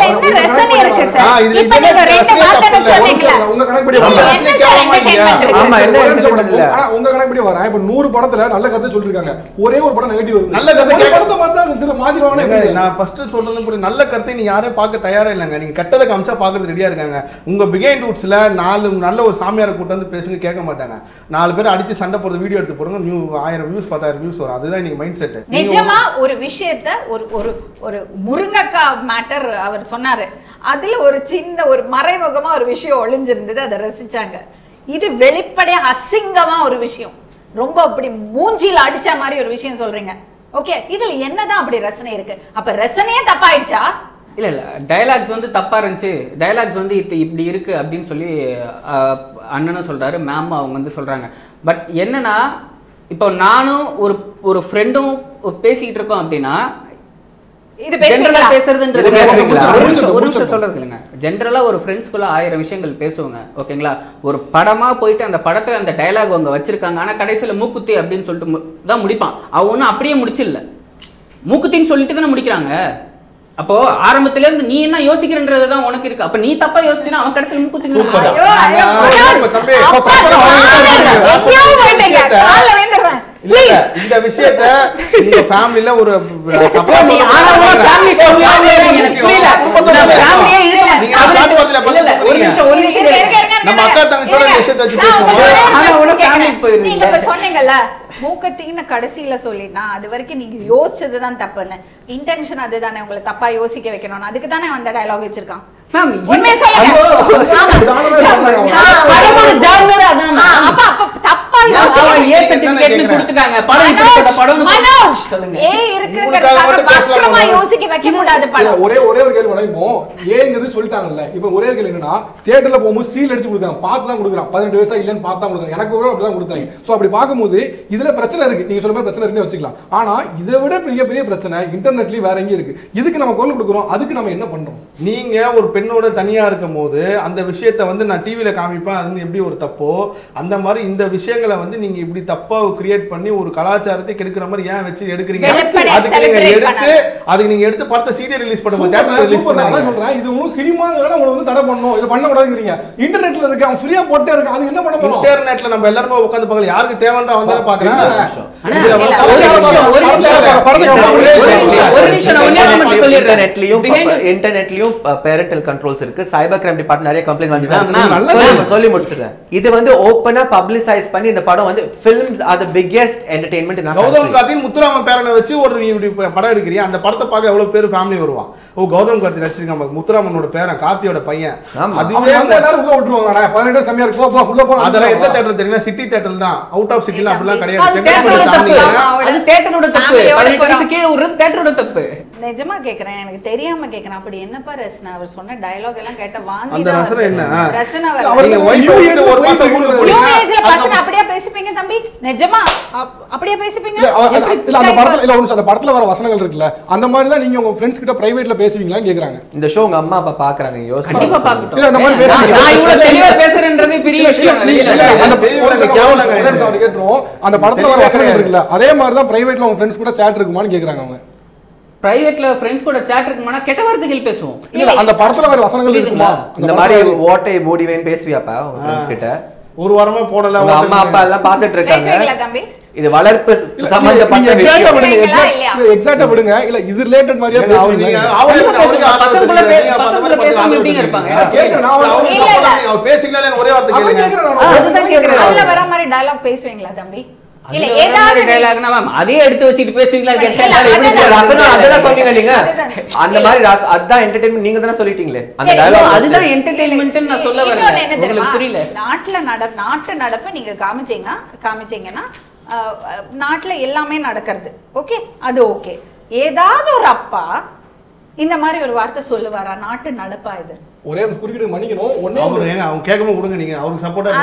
உங்க வரேன். இப்ப நூறு படத்துல நல்ல கருத்தை சொல்லிருக்காங்க, ஒரே ஒரு படம் நெகட்டிவ் வருது. நல்ல கருத்தை படத்தை பார்த்தா மாத்திடுவாங்க. நான் ஃபர்ஸ்ட் சொல்றது நல்ல கருத்தை நீங்க யாரும் பார்க்க தயாரா இல்லைங்க. நீங்க கெட்டதை காமிச்சா பார்க்கறது ரெடியா இருக்காங்க. உங்க பிகைண்ட் ரூட்ஸ்ல நாலு நல்ல ஒரு சாமியாரை கூட்டு வந்து பேசுங்க, கேட்க மாட்டாங்க. நாலு பேர் அடிச்சு சண்டை போறது வீடியோ எடுத்து போடுங்க, நியூ ஆயிரம் வியூஸ் பத்தாயிரம் வியூஸ் வரும். அதுதான் நீங்க மைண்ட் செட். நிஜமா ஒரு விஷயத்தை ஒரு ஒரு ஒரு முருங்கக்காய் மேட்டர் அவர் சொன்னாரு, அதுல ஒரு சின்ன ஒரு மறைமுகமா ஒரு விஷயம் ஒளிஞ்சிருந்தது, அதை ரசிச்சாங்க. இது வெளிப்படையா அசிங்கமா ஒரு விஷயம், ரொம்ப அப்படி மூஞ்சில அடிச்ச மாதிரி ஒரு விஷயம் சொல்றீங்க. ஓகே, இதுல என்னதான் அப்படி ரசனை இருக்கு? அப்ப ரசனையே தப்பாயிடுச்சா? இல்ல இல்ல டயலாக்ஸ் வந்து தப்பா இருந்துச்சு, டயலாக்ஸ் வந்து இப்படி இருக்கு அப்படின்னு சொல்லி அண்ணனும் சொல்றாரு, மேம் அவங்க வந்து சொல்றாங்க. பட் என்னன்னா இப்போ நானும் ஒரு ஒரு ஃப்ரெண்டும் பேசிக்கிட்டு இருக்கோம் அப்படின்னா ஜென்ரலா பேசுறதுன்றது ஒரு நிமிஷம் சொல்றது இல்லைங்க. ஜென்ரலா ஒரு ஃப்ரெண்ட்ஸ்குள்ள ஆயிரம் விஷயங்கள் பேசுவாங்க, ஓகேங்களா? ஒரு படமா போயிட்டு அந்த படத்தை அந்த டயலாக் அவங்க வச்சிருக்காங்க, ஆனா கடைசியில மூக்குத்தி அப்படின்னு சொல்லிட்டு தான் முடிப்பான். அவன் ஒன்றும் அப்படியே முடிச்சில்ல, மூக்குத்தின்னு சொல்லிட்டு தானே முடிக்கிறாங்க. அப்போ ஆரம்பத்துல இருந்து நீ என்ன யோசிக்கிறன்றதுதான் உனக்கு இருக்கு. அப்ப நீ தப்பா யோசிச்சுனா அவன் கடைசியில மூக்குத்தி இந்த விஷயத்த உங்க ஃபேமிலில ஒரு தப்பா நீ ஆனா உங்க ஃபேமிலி எனக்கு புரியல ஃபேமிலியே நீங்க ஸ்டார்ட் வரதுல இல்ல ஒரு நிமிஷம் ஒரு நிமிஷம் நம்ம அக்கா தங்கச்சியோட விஷயத்தை வச்சு பேசுவோம். ஆனா உங்க ஃபேமிலி போயிருங்க. நீங்க இப்ப சொன்னீங்கல்ல மூக்கத்தீன்னு கடைசியில சொல்லினா அது வரைக்கும் நீங்க யோசிச்சதுதான் தப்புன்னு. இன்டென்ஷன் அதுதானே உங்களை தப்பா யோசிக்க வைக்கணும். அதுக்கு தானே அந்த டயலாக் வச்சிருக்கான். மேம் உண்மையை சொல்லுங்க. படமோட ஜானர் அதான். அப்ப அப்ப தப்பா யோசிக்க ஏ சர்டிபிகேட்னு கொடுத்துட்டாங்க. படம் இப்படிப்பட்ட படம்னு மனோஜ் சொல்லுங்க. ஏ இருக்குறதுக்காக பக்கமா யோசிக்க வைக்க கூடாது படம். ஒரே ஒரே ஒரு கேள்வி வளைமோ ஏங்கிறது சொல்லிட்டாங்கல்ல. இப்போ ஒரே ஒரு கேள்வி என்னன்னா தியேட்டர்ல போகும்போது சீல் அடிச்சு கொடுக்குறாங்க. பார்த்து தான் கொடுக்குறான். பதினெட்டு வயசா இல்லன்னு பார்த்து தான் கொடுக்குறாங்க. எனக்கு கூட அப்படிதான் கொடுத்தாங்க. சோ அப்படி பார்க்கும்போது இதுல பிரச்சனை இருக்கு. நீங்க சொல்ற மாதிரி பிரச்சனை இருக்குன்னு வச்சுக்கலாம். ஆனா இதை விட பெரிய பெரிய பிரச்சனை இன்டர்நெட்லயே வேற எங்க இருக்கு. இதுக்கு நம்ம குரல் கொடுக்குறோம். அதுக்கு நம்ம என்ன பண்றோம்? நீங்க ஒரு பெண்ணோட தனியா இருக்கும் போது அந்த விஷயத்தை வந்து நான் டிவியில காமிப்பேன் அது எப்படி ஒரு தப்போ அந்த மாதிரி இந்த விஷயங்களை வந்து நீங்க இப்படி தப்பா கிரியேட் பண்ணி ஒரு கலாச்சாரத்தை கெடுக்கிற மாதிரி ஏன் வச்சு எடுக்கிறீங்க? அதுக்கு நீங்க எடுத்து அதுக்கு நீங்க எடுத்து படத்தை சீடி ரிலீஸ் பண்ணும்போது தியேட்டர்ல ரிலீஸ் பண்ணுங்க. நான் சொல்றேன் இது ஒன்னும் சினிமாங்கறத உங்களுக்கு வந்து தடை பண்ணனும். இது பண்ண கூடாதுங்கறீங்க. இன்டர்நெட்ல இருக்கு அவன் ஃப்ரீயா போட்டே இருக்கான். அது என்ன பண்ண போறோம்? இன்டர்நெட்ல நம்ம எல்லாரும் உட்கார்ந்து பார்க்கல யாருக்கு தேவைன்றா வந்தால பாக்குறேன். ஒரு நிமிஷம் நான் ஒண்ணே மட்டும் சொல்லிறேன். இன்டர்நெட்லயும் இன்டர்நெட்லயும் பேரண்டல் கண்ட்ரோல்ஸ் இருக்கு. சைபர் கிரைம் டிபார்ட்மென்ட் நிறைய கம்ப்ளைன்ட் வந்துச்சு. சொல்லி முடிச்சிடுறேன். இது வந்து ஓபனா பப்ளிசைஸ் பண்ணி இந்த படம் வந்து films are the biggest entertainment in our country. Gautham Karthik Muthuraman பேரனை வச்சு ஒரு நீ இப்படி படம் எடுக்கறியா அந்த படத்தை பார்க்க எவ்வளவு பேர் ஃபேமிலி வருவான். ஓ கௌதம் கார்த்தி நடிச்சிருக்காங்க முத்துராமனோட பேரன் கார்த்தியோட பையன். அதுவே எல்லாரும் உள்ள விட்டுருவாங்க. பதினெட்டு வயசு கம்மியா இருக்கு போ உள்ள போ. அதெல்லாம் எந்த தியேட்டர் தெரியுமா? சிட்டி தியேட்டர் தான். அவுட் ஆஃப் சிட்டில அப்படிலாம் கிடையாது. அது தியேட்டரோட தப்பு. பதினெட்டு வயசு கீழ ஒரு தியேட்டரோட தப்பு. நிஜமா கேக்குறேன். எனக்கு தெரியாம கேக்குறேன். அப்படி என்னப்பா ரசனா அவர் சொன்ன டயலாக் எல்லாம் கேட்ட வாந்தி அந்த ரசனா என்ன? ரசனா நீங்க வைஃப் விட்டு ஒரு மாசம் ஊருக்கு போறீங்க. ஏஜ்ல பசங்க அப்படியே பேசிப்பீங்க தம்பி. நிஜமா அப்படியே பேசிப்பீங்க. இல்ல அந்த படத்துல இல்ல ஒரு அந்த படத்துல வர வசனங்கள் இருக்குல்ல அந்த மாதிரி தான் நீங்க உங்க फ्रेंड्स கிட்ட பிரைவேட்ல பேசுவீங்களான்னு கேக்குறாங்க. இந்த ஷோ உங்க அம்மா அப்பா பாக்குறாங்க. யோசிச்சு கண்டிப்பா பாக்கட்டும். இல்ல அந்த மாதிரி பேசுறீங்க. நான் இவ்வளவு தெளிவா பேசுறேன்றதே பெரிய விஷயம். அந்த தெளிவாக கேவலங்க அவங்க கேட்றோம். அந்த படத்துல வர வசனங்கள் இருக்குல்ல அதே மாதிரி தான் பிரைவேட்ல உங்க फ्रेंड्स கூட chat இருக்குமான்னு கேக்குறாங்க அவங்க. பிரைவேட்ல ஃப்ரெண்ட்ஸ் கூட chat இருக்குமானா கெட்ட வார்த்தைகள் பேசுவோம். இல்ல அந்த படத்துல வர வசனங்கள் இருக்குமா? இந்த மாதிரி ஓட்டை மூடிவேன் பேசுவியாப்பா உங்க फ्रेंड्स கிட்ட? ஒரு வாரமா போடல. உங்க அம்மா அப்பா எல்லாம் பாத்துட்டு இருக்காங்க. பேசுவீங்களா தம்பி? இது வளர்ப்பு சம்பந்தப்பட்ட விஷயம். எக்ஸாக்ட்டா விடுங்க. இல்ல இது ரிலேட்டட் மாதிரியா பேசுவீங்க. பசங்கள பசங்கள பேசாம மீட்டிங் இருப்பாங்க. கேக்குறேன் நான் அவர் பேசிக்கலாம்னு ஒரே வார்த்தை கேளுங்க. அதுதான் கேக்குறேன். அதுல வர மாதிரி டயலாக் பேசுவீங்களா தம்பி? இல்ல ஏதாவது டயலாக்னா மேம் அதே எடுத்து வச்சிட்டு பேசுவீங்களா கேட்டா ரசனா அதெல்லாம் சொன்னீங்க நீங்க. அந்த மாதிரி அதான் என்டர்டெயின்மென்ட் நீங்க தான சொல்லிட்டீங்களே. அந்த டயலாக் அதுதான் என்டர்டெயின்மென்ட்னு நான் சொல்ல வரேன். உங்களுக்கு புரியல. நாட்டுல நட நாட்டு நடப்பு நீங்க காமிச்சீங்கன்னா காமிச்சீங்கன்னா நாட்டுல எல்லாமே நடக்கிறது ஓகே அது ஓகே. ஏதாவது ஒரு அப்பா இந்த மாதிரி ஒரு வார்த்தை சொல்லுவாரா? நாட்டு நடப்பா இது? ஒரே ஒரு குறுக்கிட்டு மன்னிக்கணும். ஒண்ணே அவரு ஏங்க அவங்க கேட்காம கொடுங்க. நீங்க அவருக்கு சப்போர்ட்டா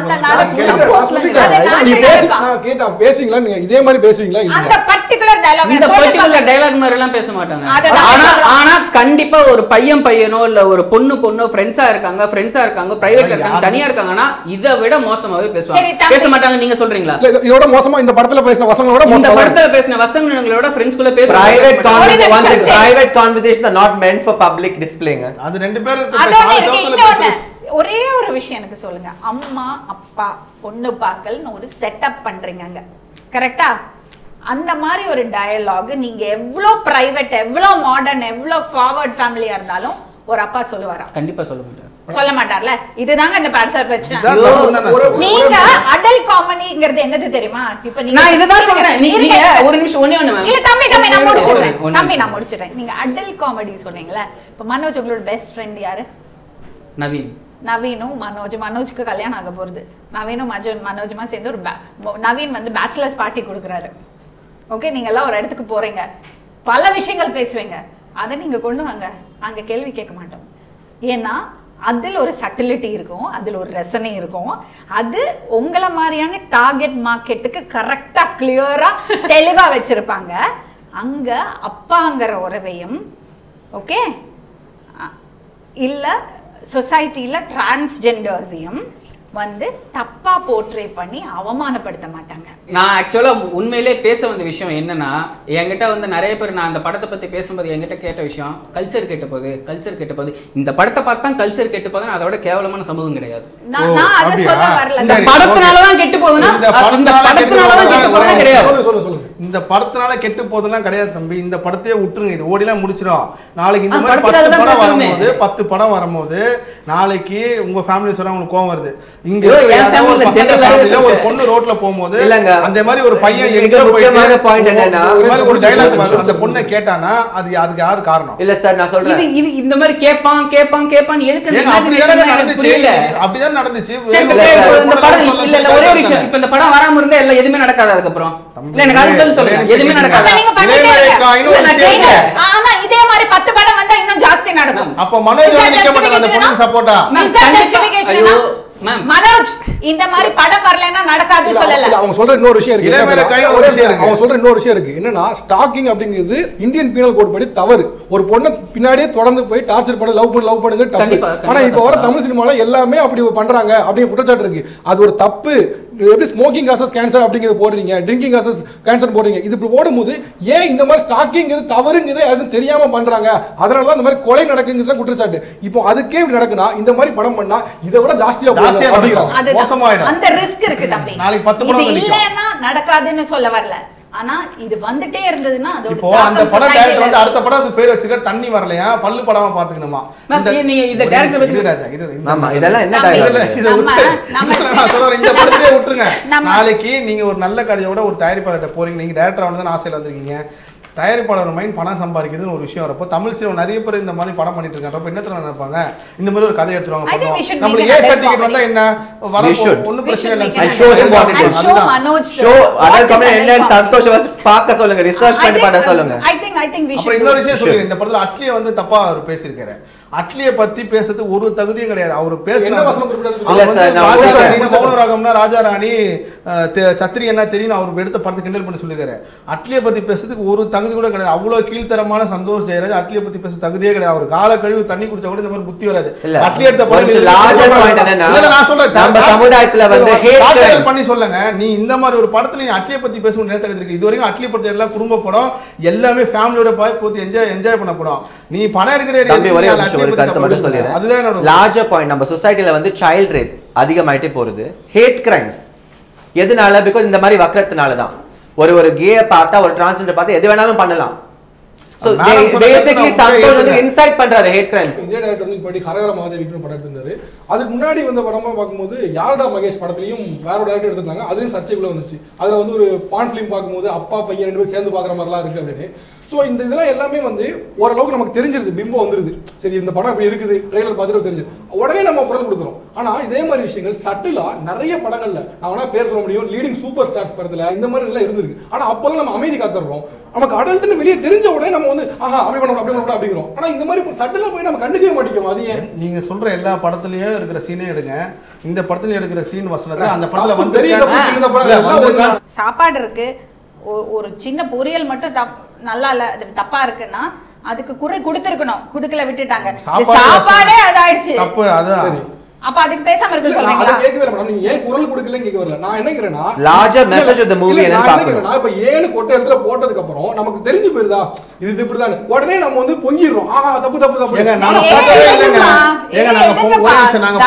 நீ பேசி நான் கேட்டா பேசுவீங்களா? நீங்க இதே மாதிரி பேசுவீங்களா? இல்ல அந்த பர்టిక్యులர் டயலாக் இந்த பர்టిక్యులர் டயலாக் மாதிரி எல்லாம் பேச மாட்டாங்க. ஆனா ஆனா கண்டிப்பா ஒரு பையன் பையனோ இல்ல ஒரு பொண்ணு பொண்ணோ ஃப்ரெண்ட்ஸா இருக்காங்க ஃப்ரெண்ட்ஸா இருக்காங்க பிரைவேட்ல இருக்காங்க தனியா இருக்காங்கன்னா இத விட மோசமாவே பேசுவாங்க. பேச மாட்டாங்க நீங்க சொல்றீங்களா? இல்ல இதோட மோசமா இந்த படத்துல பேசின வசனங்களோட மோசமா இந்த படத்துல பேசின வசனங்களோட ஃப்ரெண்ட்ஸ்குள்ள பேச private conversation private conversations are not meant for public displaying. அது ரெண்டு பேரும் ஒரே ஒரு விஷயம் எனக்கு சொல்லுங்க. அம்மா அப்பா பொண்ணு பாக்கல்னு ஒரு செட்டப் பண்றீங்க கரெக்டா? அந்த மாதிரி ஒரு டயலாக் நீங்க எவ்வளவு பிரைவேட் எவ்வளவு மாடர்ன் எவ்வளவு ஃபார்வர்ட் ஃபேமிலியா இருந்தாலும் ஒரு அப்பா சொல்லுவாரா? கண்டிப்பா சொல்ல மாட்டார். சொல்ல மாட்டார்ல. இதுதாங்க இந்த படத்துல பிரச்சனை. நீங்க அடல்ட் காமெடிங்கிறது என்னது தெரியுமா? இப்போ நீங்க நான் இத தான் சொல்றேன். நீங்க ஒரு நிமிஷம் ஒண்ணே ஒண்ணு மேம். இல்ல தம்பி தம்பி நான் முடிச்சிடுறேன். தம்பி நான் முடிச்சிடுறேன். நீங்க அடல்ட் காமெடி சொன்னீங்கல. இப்போ மனோஜ் உங்களோட பெஸ்ட் ஃப்ரெண்ட் யாரு? நவீன். நவீனும் மனோஜ் மனோஜ்க்கு கல்யாணம் ஆக போகுது. நவீனும் மஜன் மனோஜுமா சேர்ந்து ஒரு நவீன் வந்து பேச்சுலர்ஸ் பார்ட்டி கொடுக்குறாரு. ஓகே நீங்க எல்லாம் ஒரு இடத்துக்கு போறீங்க. பல விஷயங்கள் பேசுவீங்க. அதை நீங்க கொண்டு வாங்க. அங்க கேள்வி கேட்க மாட்டோம். ஏன்னா அதில் ஒரு சட்டிலிட்டி இருக்கும். அதில் ஒரு ரசனை இருக்கும். அது உங்களை மாதிரியான டார்கெட் மார்க்கெட்டுக்கு கரெக்டா கிளியரா தெளிவா வச்சிருப்பாங்க. அங்க அப்பாங்கிற உறவையும் ஓகே இல்ல சொசைட்டில டிரான்ஸ்ஜெண்டர்ஸையும் வந்து தப்பா போர்ட்ரே பண்ணி அவமானப்படுத்த மாட்டாங்க. நான் ஆக்சுவலா உண்மையிலே பேச வந்த விஷயம் என்னன்னா, என்கிட்ட வந்து நிறைய பேர் நான் அந்த படத்தை பத்தி பேசும்போது என்கிட்ட கேட்ட விஷயம், கல்ச்சர் கெட்டு போகுது கல்ச்சர் கெட்டு போகுது. இந்த படத்தை பார்த்தா கல்ச்சர் கெட்டு போகுதுன்னு அதோட கேவலமான சமூகம் கிடையாது. நான் நான் அத சொல்ல வரல. இந்த படத்தினால தான் கெட்டு போகுதுன்னா இந்த படத்தினால தான் கெட்டு போகுது கிடையாது. சொல்லுங்க சொல்லுங்க சொல்லுங்க. இந்த படத்தினால கெட்டு போதெல்லாம் கிடையாது தம்பி. இந்த படத்தையே விட்டுருங்க, இது ஓடிலாம் முடிச்சிடும். நாளைக்கு இந்த மாதிரி பத்து படம் வரும்போது பத்து படம் வரும்போது நாளைக்கு உங்க ஃபேமிலி சொன்னா உங்களுக்கு கோவம் வருது. இங்க ஒரு பொண்ணு ரோட்ல போகும்போது அந்த மாதிரி ஒரு பையன் எங்க முக்கியமான பாயிண்ட் என்னன்னா ஒரு டைலாக் அந்த பொண்ணை கேட்டானா அது அதுக்கு யாரு காரணம்? இல்ல சார் நான் சொல்றேன், இது இது இந்த மாதிரி கேட்பான் கேட்பான் கேட்பான் எதுக்கு நடந்துச்சு அப்படிதான் நடந்துச்சு. இந்த படம் இல்ல இல்ல ஒரே ஒரு விஷயம், இப்ப இந்த படம் வராம இருந்தா எல்லாம் எதுவுமே நடக்காது. அதுக்கப்புறம் இல்ல எனக்கு அது பதில் சொல்லுங்க, எதுவுமே நடக்காது. ஆனா இதே மாதிரி பத்து படம் வந்தா இன்னும் ஜாஸ்தி நடக்கும். அப்ப மனோஜ் நிக்க மாட்டாங்க அந்த பொண்ணுக்கு சப்போர்ட்டா. மனோஜ் இந்த மாதிரி படம் வரலன்னா நடக்காது சொல்லல. அவங்க சொல்ற இன்னொரு விஷயம் இருக்கு. அவங்க சொல்ற இன்னொரு விஷயம் இருக்கு. என்னன்னா ஸ்டாக்கிங் அப்படிங்கிறது இந்தியன் பீனல் கோட் படி தவறு. ஒரு பொண்ணை பின்னாடியே தொடர்ந்து போய் டார்ச்சர் பண்ண லவ் பண்ண லவ் பண்ணுங்க தப்பு. ஆனா இப்ப வர தமிழ் சினிமால எல்லாமே அப்படி பண்றாங்க அப்படிங்கிற குற்றச்சாட்டு இருக்கு. அது ஒரு தப்பு. எப்படி ஸ்மோக்கிங் காசஸ் கேன்சர் அப்படிங்கிறது போடுறீங்க, ட்ரிங்கிங் காசஸ் கேன்சர் போடுறீங்க. இது இப்படி போடும்போது ஏன் இந்த மாதிரி ஸ்டாக்கிங் தவறுங்கிறது யாருக்கும் தெரியாம பண்றாங்க, அதனால தான் இந்த மாதிரி கொலை நடக்குங்கிறது குற்றச்சாட்டு. இப்போ அதுக்கே இப்படி நடக்குனா இந்த மாதிரி படம் பண்ணா இதை விட ஜாஸ்தியா போகும். அந்த ரிஸ்க் இருக்கு தம்பி. நாளைக்கு பத்து படம் இல்லன்னா நடக்காதுன்னு சொல்ல வரல. ஆனா இது வந்துட்டே இருந்ததுன்னா அதோட இப்போ அந்த படம் டைரக்டர் வந்து அடுத்த படம் அதுக்கு பேர் வச்சுக்க தண்ணி வரலையா பல்லு படமா பாத்துக்கணுமா? நீ இந்த டைரக்டர் பத்தி ஆமா இதெல்லாம் என்ன டைரக்டர் இத விட்டு நான் சொல்றேன் இந்த படத்தையே விட்டுருங்க. நாளைக்கு நீங்க ஒரு நல்ல கதையோட ஒரு தயாரிப்பாளர்கிட்ட போறீங்க, நீங்க டைரக்டர் ஆனதுன்னு ஆசையில வந்திருக்கீங்க. தயாரிப்பாளர் மைண்ட் பணம் சம்பாதிக்கிறதுன்னு ஒரு விஷயம் வரப்போ தமிழ் சினிமா நிறைய பேர் இந்த மாதிரி படம் பண்ணிட்டு இருக்காங்க. என்ன தெரியும் நினைப்பாங்க, இந்த மாதிரி ஒரு கதை எடுத்துருவாங்க. நம்மளுக்கு ஏ சர்டிஃபிகேட் வந்தா என்ன வரப்போ ஒன்னும் பிரச்சனை இல்லை. பார்க்க சொல்லுங்க, ரிசர்ச் பண்ணி பண்ண சொல்லுங்க. அப்புறம் இன்னொரு விஷயம் சொல்லுங்க, இந்த படத்துல அட்லியை வந்து தப்பா அவர் பேசியிருக்காரு. அட்லியை பத்தி பேசுறது ஒரு தகுதியும் கிடையாது. அவர் பேசின மௌனராகம்னா ராஜா ராணி சத்திரி என்ன தெரியும் அவர் எடுத்த படத்தை கிண்டல் பண்ணி சொல்லியிருக்காரு. அட்லியை பத்தி பேசுறதுக்கு ஒரு தகுதி கூட கிடையாது. அவ்வளவு கீழ்த்தரமான சந்தோஷ் ஜெயராஜ் அட்லியை பத்தி பேச தகுதியே கிடையாது. அவர் கால கழிவு தண்ணி குடிச்சா கூட இந்த மாதிரி புத்தி வராது. அட்லி எடுத்த படம் பண்ணி சொல்லுங்க, நீ இந்த மாதிரி ஒரு படத்துல நீ அட்லியை பத்தி பேச முடியாது தகுதி இருக்கு. இது வரைக்கும் அட்லி படத்தை எல்லாம் குடும்ப படம் எல்லாமே ஃபேமிலியோட போய் போய் என்ஜாய் என்ஜாய் பண்ண படம். நீ படம் எடுக்கிற ஒரு கருத்து மட்டும் சொல்லிடுறேன். அதுதான் லார்ஜர் பாயிண்ட். நம்ம சொசைட்டில வந்து சைல்ட் ரேப் அதிகமாயிட்டே போறது, ஹேட் கிரைம்ஸ் எதனால? பிகாஸ் இந்த மாதிரி வக்கறதுனால தான். ஒரு ஒரு கேயை பார்த்தா ஒரு டிரான்ஸ்ஜெண்டர் பார்த்தா எது வேணாலும் பண்ணலாம். So basically சந்தோஷ் வந்து இன்சைட் பண்றாரு ஹேட் கிரைம்ஸ். விஜய் டைரக்டர் வந்து இப்படி ஹரஹர மகாதேவிக்கு படம் எடுத்திருந்தாரு. அதுக்கு முன்னாடி வந்த படமா பார்க்கும்போது யாரடா மகேஷ் படத்துலயும் வேற ஒரு டைரக்டர் எடுத்திருந்தாங்க. அதுலயும் சர்ச்சைக்குள்ள வந்துச்சு. அதுல வந்து ஒரு பான் பிலிம் பார்க்கும்போது அப்பா பையன் ரெண்டு பேரும் சேர்ந்து பாக்குற மாதிரிலாம் இருக்கு அப்படின்னு. ஸோ இந்த இதெல்லாம் எல்லாமே வந்து ஓரளவுக்கு நமக்கு தெரிஞ்சிருது, பிம்பம் வந்துருது. சரி இந்த படம் இப்படி இருக்குது, ட்ரெய்லர் பார்த்துட்டு தெரிஞ்சு உடனே நம்ம குரல் கொடுக்குறோம். ஆனா இதே மாதிரி விஷயங்கள் சட்டிலா நிறைய படங்கள்ல நான் வேணா பேர் சொல்ல முடியும், லீடிங் சூப்பர் ஸ்டார்ஸ் படத்துல இந்த மாதிரி எல்லாம் இருந்திருக்கு. ஆனா அப்பெல்லாம் நம்ம அமைதி காத்துறோம். நமக்கு அடல்ட்னு வெளியே தெரிஞ்ச உடனே நம்ம வந்து ஆஹா அப்படி பண்ணணும் அப்படி பண்ணணும் அப்படிங்கிறோம். ஆனா இந்த மாதிரி சட்டிலா போய் நம்ம கண்டுக்கவே மாட்டேங்கிறோம். அது ஏன்? நீங்க சொல்ற எல்லா படத்துலயும் இருக்கிற சீனே எடுங்க, இந்த படத்துல எடுக்கிற சீன் வசனத்தை அந்த படத்துல வந்து சாப்பாடு இருக்கு, ஒரு சின்ன பொரியல் மட்டும் நல்லா இல்ல தப்பா இருக்குன்னா அதுக்கு குரல் கொடுத்திருக்கணும், குடுக்கல விட்டுட்டாங்க. சாப்பாடே அதாயிடுச்சு தப்பு. அதான் அப்ப அதுக்கு பேசாம இருக்க சொல்றீங்களா? அத கேக்கவே இல்ல மேடம். நீங்க ஏன் குரல் கொடுக்கலன்னு கேக்க வரல. நான் என்ன நினைக்கிறேன்னா larger message of the movie என்ன பாக்கணும். நான் இப்ப ஏன்னு கொட்டை இடத்துல போட்டதுக்கு அப்புறம் நமக்கு தெரிஞ்சு போயிருதா இது இப்படி தான். உடனே நம்ம வந்து பொங்கிடுறோம். ஆஹா தப்பு தப்பு தப்பு. ஏங்க நாங்க போட்டவே இல்லங்க. ஏங்க நாங்க பொங்க ஒரு நாங்க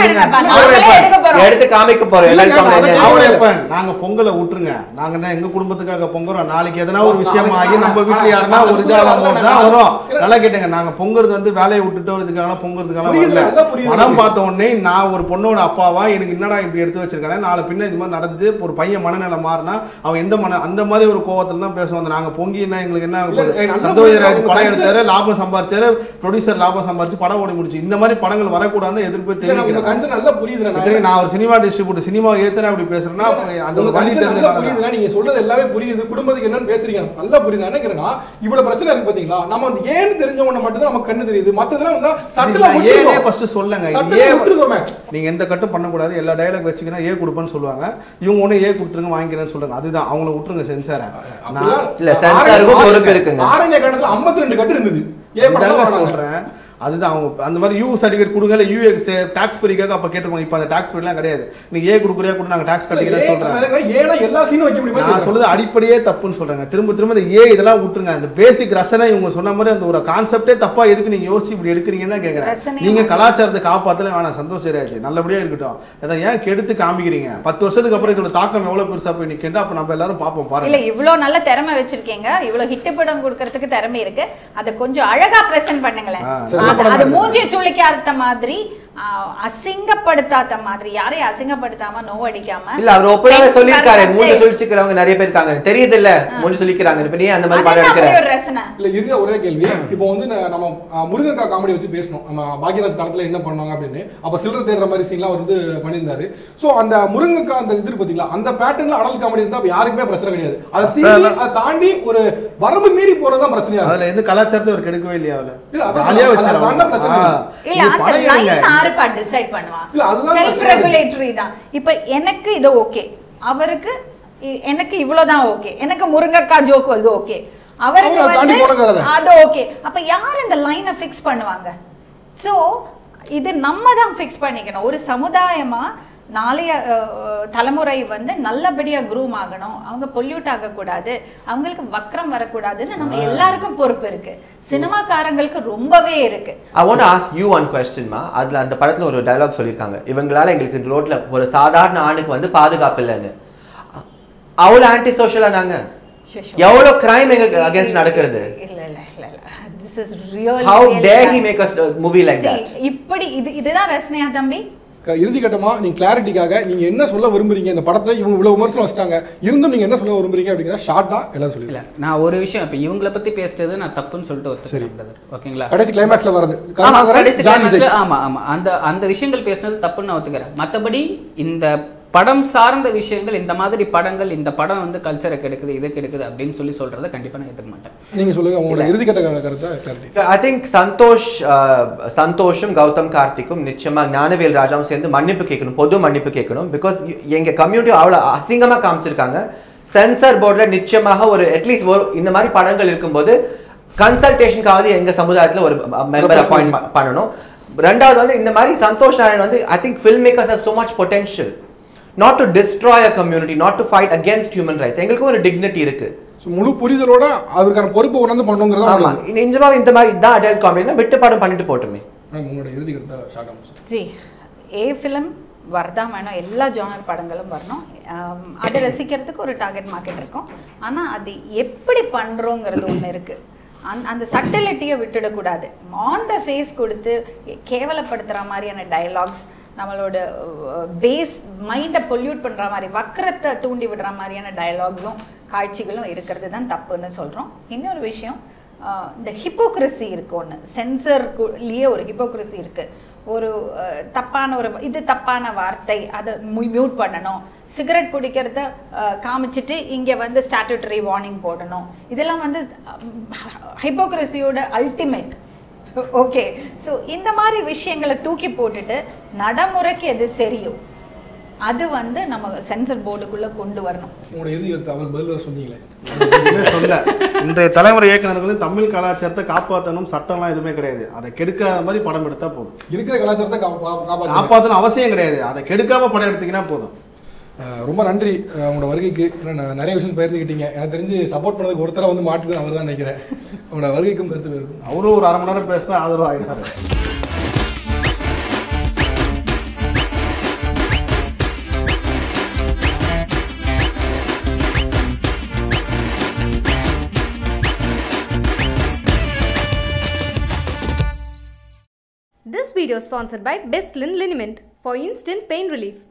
பொங்கல எடுத்து காமிக்க போறோம். எல்லாரும் நாங்க பொங்கலை விட்டுருங்க. நாங்க என்ன எங்க குடும்பத்துக்காக பொங்குறோம். நாளைக்கு எதனா ஒரு விஷயம் ஆகி நம்ம வீட்ல யாருன்னா ஒரு இதால தான் வரும். நல்லா கேட்டுங்க, நாங்க பொங்குறது வந்து வேலையை விட்டுட்டோ இதுக்காக பொங்குறதுக்காக வரல. படம் பார்த்த நான் ஒரு பொண்ணோட அப்பாவா எனக்கு என்னடா இப்படி எடுத்து வச்சிருக்கேன், நாளை பின்ன இது மாதிரி நடந்து ஒரு பையன் மனநிலை மாறினா அவன் எந்த மன அந்த மாதிரி ஒரு கோவத்துல தான் பேசுவாங்க. நாங்க பொங்கினா எங்களுக்கு என்ன சந்தோஷராஜ் படம் எடுத்தாரு, லாபம் சம்பாரிச்சாரு, ப்ரொடியூசர் லாபம் சம்பாரிச்சு படம் ஓடி முடிச்சு. இந்த மாதிரி படங்கள் வரக்கூடாதுன்னு எதிர்ப்பு தெரிவிக்கிறேன். நான் ஒரு சினிமா டிஸ்ட்ரிபியூட்டர் சினிமா ஏத்தனா அப்படி பேசுறேன்னா அந்த ஒரு வழி தெரிஞ்சு நீங்க சொல்றது எல்லாமே புரியுது. குடும்பத்துக்கு என்னன்னு பேசுறீங்க நல்லா புரியுது. நினைக்கிறேன்னா இவ்வளவு பிரச்சனை இருக்கு பாத்தீங்களா. நம்ம வந்து ஏன்னு தெரிஞ்சவங்க மட்டும் தான் நமக்கு கண்ணு தெரியுது. மத்ததெல்லாம் வந்து சட்டல ஏனே ஃபர்ஸ்ட் சொல்லுங்க. ஏ நீங்க எந்த கட்டும் பண்ணக்கூடாது, எல்லா டயலாக் வச்சுக்கினா ஏ கொடுப்பேன்னு சொல்லுவாங்க. இவங்க ஒண்ணு ஏ கொடுத்துருங்க வாங்கிக்கிறேன்னு சொல்றாங்க. அதுதான் அவங்கள விட்டுருங்க சென்சாரை. இல்ல சென்சாருக்கு பொறுப்பு இருக்குங்க. ஆரண்ய கட்டத்துல ஐம்பத்தி ரெண்டு கட்டு இருந்தது. ஏ படம் சொல்றேன். அதுதான் அவங்க அந்த மாதிரி யூ சர்டிஃபிகேட் கொடுங்க இல்லை யூ டாக்ஸ் பிரிக்காக அப்போ கேட்டுருவாங்க. இப்போ அந்த டாக்ஸ் பிரிலாம் கிடையாது. நீ ஏ கொடுக்குறியா கூட நாங்கள் டாக்ஸ் கட்டிக்கிறேன்னு சொல்கிறேன். ஏன்னா எல்லா சீனும் வைக்க முடியுமா? நான் சொல்றது அடிப்படையே தப்புன்னு சொல்கிறாங்க. திரும்ப திரும்ப இந்த ஏ இதெல்லாம் விட்டுருங்க. அந்த பேசிக் ரசனை இவங்க சொன்ன மாதிரி அந்த ஒரு கான்செப்டே தப்பா எதுக்கு நீங்கள் யோசிச்சு இப்படி எடுக்கிறீங்கன்னு தான் கேட்குறேன். நீங்கள் கலாச்சாரத்தை காப்பாற்றல வேணாம், சந்தோஷம் சரியாச்சு, நல்லபடியாக இருக்கட்டும். அதான் ஏன் கெடுத்து காமிக்கிறீங்க? பத்து வருஷத்துக்கு அப்புறம் இதோட தாக்கம் எவ்வளோ பெருசாக போய் நிற்கின்றா அப்போ நம்ம எல்லாரும் பார்ப்போம். பாருங்க, இல்லை இவ்வளோ நல்ல திறமை வச்சிருக்கீங்க, இவ்வளோ ஹிட் படம் கொடுக்கறதுக்கு திறமை இருக்கு, அதை கொஞ்சம் அழகா பிரசன்ட் பண்ணுங்களேன். அது மூஞ்சிய சுளிக்காத மாதிரி, அசிங்கப்படுத்தாத மாதிரி, யாரையும் அசிங்கப்படுத்தாம நோவடிக்காம. இல்ல அவர் ஓப்பனாவே சொல்லிருக்காரு, மூஞ்சி சுளிச்சுக்கிறவங்க நிறைய பேர் இருக்காங்க, தெரியுது இல்ல, மூஞ்சி சுளிக்கிறாங்க. இப்ப நீ அந்த மாதிரி படம் எடுக்கற இல்ல. இது ஒரே கேள்வி. இப்போ வந்து நம்ம முருகன்கா காமெடி வச்சு பேசணும், நம்ம பாக்யராஜ் காலத்துல என்ன பண்ணுவாங்க அப்படின்னு. அப்ப சில்லற தேடுற மாதிரி சீன்லாம் வந்து பண்ணியிருந்தாரு. சோ அந்த முருகன்கா அந்த இது பாத்தீங்களா, அந்த பேட்டர்ன்ல அடல் காமெடி இருந்தா யாருக்குமே பிரச்சனை கிடையாது. அதை தாண்டி ஒரு வரம்பு மீறி போறதுதான் பிரச்சனையா. அதுல எந்த கலாச்சாரத்தை அவர் கெடுக்கவே இல்லையா? அவள ஜாலியா வச்சாங்க பிரச்சனை இல்ல. டிசைட் பண்ணுவான், செல்ஃப் ரெகுலேட்டரி தான். இப்ப எனக்கு இது ஓகே, அவருக்கு எனக்கு இவ்வளவுதான் ஓகே, எனக்கு முருங்கக்கா ஜோக் வாஸ் ஓகே, அவருக்கு வந்து அது ஓகே. அப்ப யார் இந்த லைனை ஃபிக்ஸ் பண்ணுவாங்க? சோ இது நம்ம தான் ஃபிக்ஸ் பண்ணிக்கணும். ஒரு சமுதாயமா நாளைய தலைமுறை வந்து நல்லபடியா க்ரூம் ஆகணும், அவங்க பொல்யூட் ஆகக்கூடாது, அவங்களுக்கு வக்ரம் வரக்கூடாதுன்னு நம்ம எல்லாருக்கும் பொறுப்பு இருக்கு. சினிமாக்காரங்களுக்கு ரொம்பவே இருக்கு. I want to ask you one question மா. அதுல அந்த படத்துல ஒரு டயலாக் சொல்லிருக்காங்க, இவங்களால எங்களுக்கு ரோட்ல ஒரு சாதாரண ஆணுக்கு வந்து பாதுகாப்பு இல்லைன்னு. அவ்வளவு ஆன்டி சோஷியலா நாங்க எவ்வளவு கிரைம் எங்களுக்கு அகைன்ஸ்ட் நடக்கிறது. இல்ல இல்ல இல்ல இல்ல, this is really how dare he make a movie like that? இப்படி இது இதுதான் ரசனையா தம்பி? இறுதி கட்டமா நீங்க கிளாரிட்டிக்காக நீங்க என்ன சொல்ல விரும்புறீங்க? இந்த படத்தை இவங்க இவ்வளவு விமர்சனம் வச்சிட்டாங்க, இருந்தும் நீங்க என்ன சொல்ல விரும்புறீங்க அப்படிங்கறத ஷார்ட்டா எல்லாம் சொல்லுங்க. நான் ஒரு விஷயம் இப்ப இவங்கள பத்தி பேசுறது நான் தப்புன்னு சொல்லிட்டு ஒத்துக்கிறேன் பிரதர். ஓகேங்களா? கடைசி கிளைமாக்ஸ்ல வருது ஆமா ஆமா அந்த அந்த விஷயங்கள் பேசுனது தப்புன்னு நான் ஒத்துக்கிறேன். மத்தபடி இந்த படம் சார்ந்த விஷயங்கள், இந்த மாதிரி படங்கள், இந்த படம் வந்து கல்ச்சரை கெடுக்குது, இதை கெடுக்குது அப்படின்னு சொல்லி சொல்றதை கண்டிப்பா நான் ஏத்துக்க மாட்டேன். நீங்க சொல்லுங்க உங்களோட இறுதி கட்ட கருத்தை. கிளாரிட்டி. ஐ திங்க் சந்தோஷ் சந்தோஷும் கௌதம் கார்த்திக்கும் நிச்சயமா ஞானவேல் ராஜாவும் சேர்ந்து மன்னிப்பு கேட்கணும், பொது மன்னிப்பு கேட்கணும். பிகாஸ் எங்க கம்யூனிட்டி அவ்வளவு அசிங்கமா காமிச்சிருக்காங்க. சென்சார் போர்டில் நிச்சயமாக ஒரு அட்லீஸ்ட் இந்த மாதிரி படங்கள் இருக்கும்போது கன்சல்டேஷனுக்காவது எங்க சமுதாயத்துல ஒரு மெம்பர் அப்பாயிண்ட் பண்ணணும். ரெண்டாவது வந்து இந்த மாதிரி சந்தோஷ் நாராயண் வந்து I think film makers have so much potential not to destroy a community, not to fight against human rights. எங்களுக்கு ஒரு டிக்னிட்டி இருக்கு. சோ முழு புரிதலோட அதுக்கான பொறுப்பு உணர்ந்து பண்ணணும்ங்கறத. ஆமா, நிஜமா இந்த மாதிரி இதான் அடல்ட் காமெடினா விட்டு படம் பண்ணிட்டு போட்டுமே. உங்களோட இறுதி கருத்தை ஷாகம். ஜி ஏ ஃபிலிம் வரதா வேணும், எல்லா ஜானர் படங்களும் வரணும். அதை ரசிக்கிறதுக்கு ஒரு டார்கெட் மார்க்கெட் இருக்கும். ஆனா அது எப்படி பண்றோங்கிறது ஒன்று இருக்கு. அந் அந்த சட்டிலிட்டியை விட்டுடக்கூடாது. ஆன் த ஃபேஸ் கொடுத்து கேவலப்படுத்துகிற மாதிரியான டயலாக்ஸ், நம்மளோட பேஸ் மைண்டை பொல்யூட் பண்ணுற மாதிரி, வக்கரத்தை தூண்டி விடுற மாதிரியான டயலாக்ஸும் காட்சிகளும் இருக்கிறது தான் தப்புன்னு சொல்கிறோம். இன்னொரு விஷயம், இந்த ஹிப்போக்ரஸி இருக்குது ஒன்று, சென்சர்லேயே ஒரு ஹிப்போக்ரஸி இருக்குது. ஒரு தப்பான ஒரு இது தப்பான வார்த்தை, அதை மியூட் பண்ணணும், சிகரெட் பிடிக்கிறத காமிச்சிட்டு இங்கே வந்து ஸ்டாட்யூட்டரி வார்னிங் போடணும். இதெல்லாம் வந்து ஹிப்போக்ரஸியோட அல்டிமேட். ஓகே, ஸோ இந்த மாதிரி விஷயங்களை தூக்கி போட்டுட்டு நடைமுறைக்கு எது சரியோ அது வந்து நம்ம சென்சர் போர்டுக்குள்ள கொண்டு வரணும். உங்களோட எது எடுத்து அவர் பதில் சொன்னீங்களே சொல்ல இன்றைய தலைமுறை இயக்குநர்களும் தமிழ் கலாச்சாரத்தை காப்பாற்றணும் சட்டம்லாம் எதுவுமே கிடையாது. அதை கெடுக்காத மாதிரி படம் எடுத்தா போதும். இருக்கிற கலாச்சாரத்தை காப்பாற்றணும் அவசியம் கிடையாது, அதை கெடுக்காம படம் எடுத்தீங்கன்னா போதும். ரொம்ப நன்றி உங்களோட வருகைக்கு. ஏன்னா நிறைய விஷயம் பகிர்ந்துக்கிட்டீங்க. எனக்கு தெரிஞ்சு சப்போர்ட் பண்ணதுக்கு ஒருத்தர வந்து மாட்டுது அவர் தான் நினைக்கிறேன். உங்களோட வருகைக்கும் கருத்து இருக்கும். அவரும் ஒரு அரை மணி நேரம் பேசினா ஆதரவு ஆகிட்டாரு. This video is sponsored by Bestlin Liniment for instant pain relief.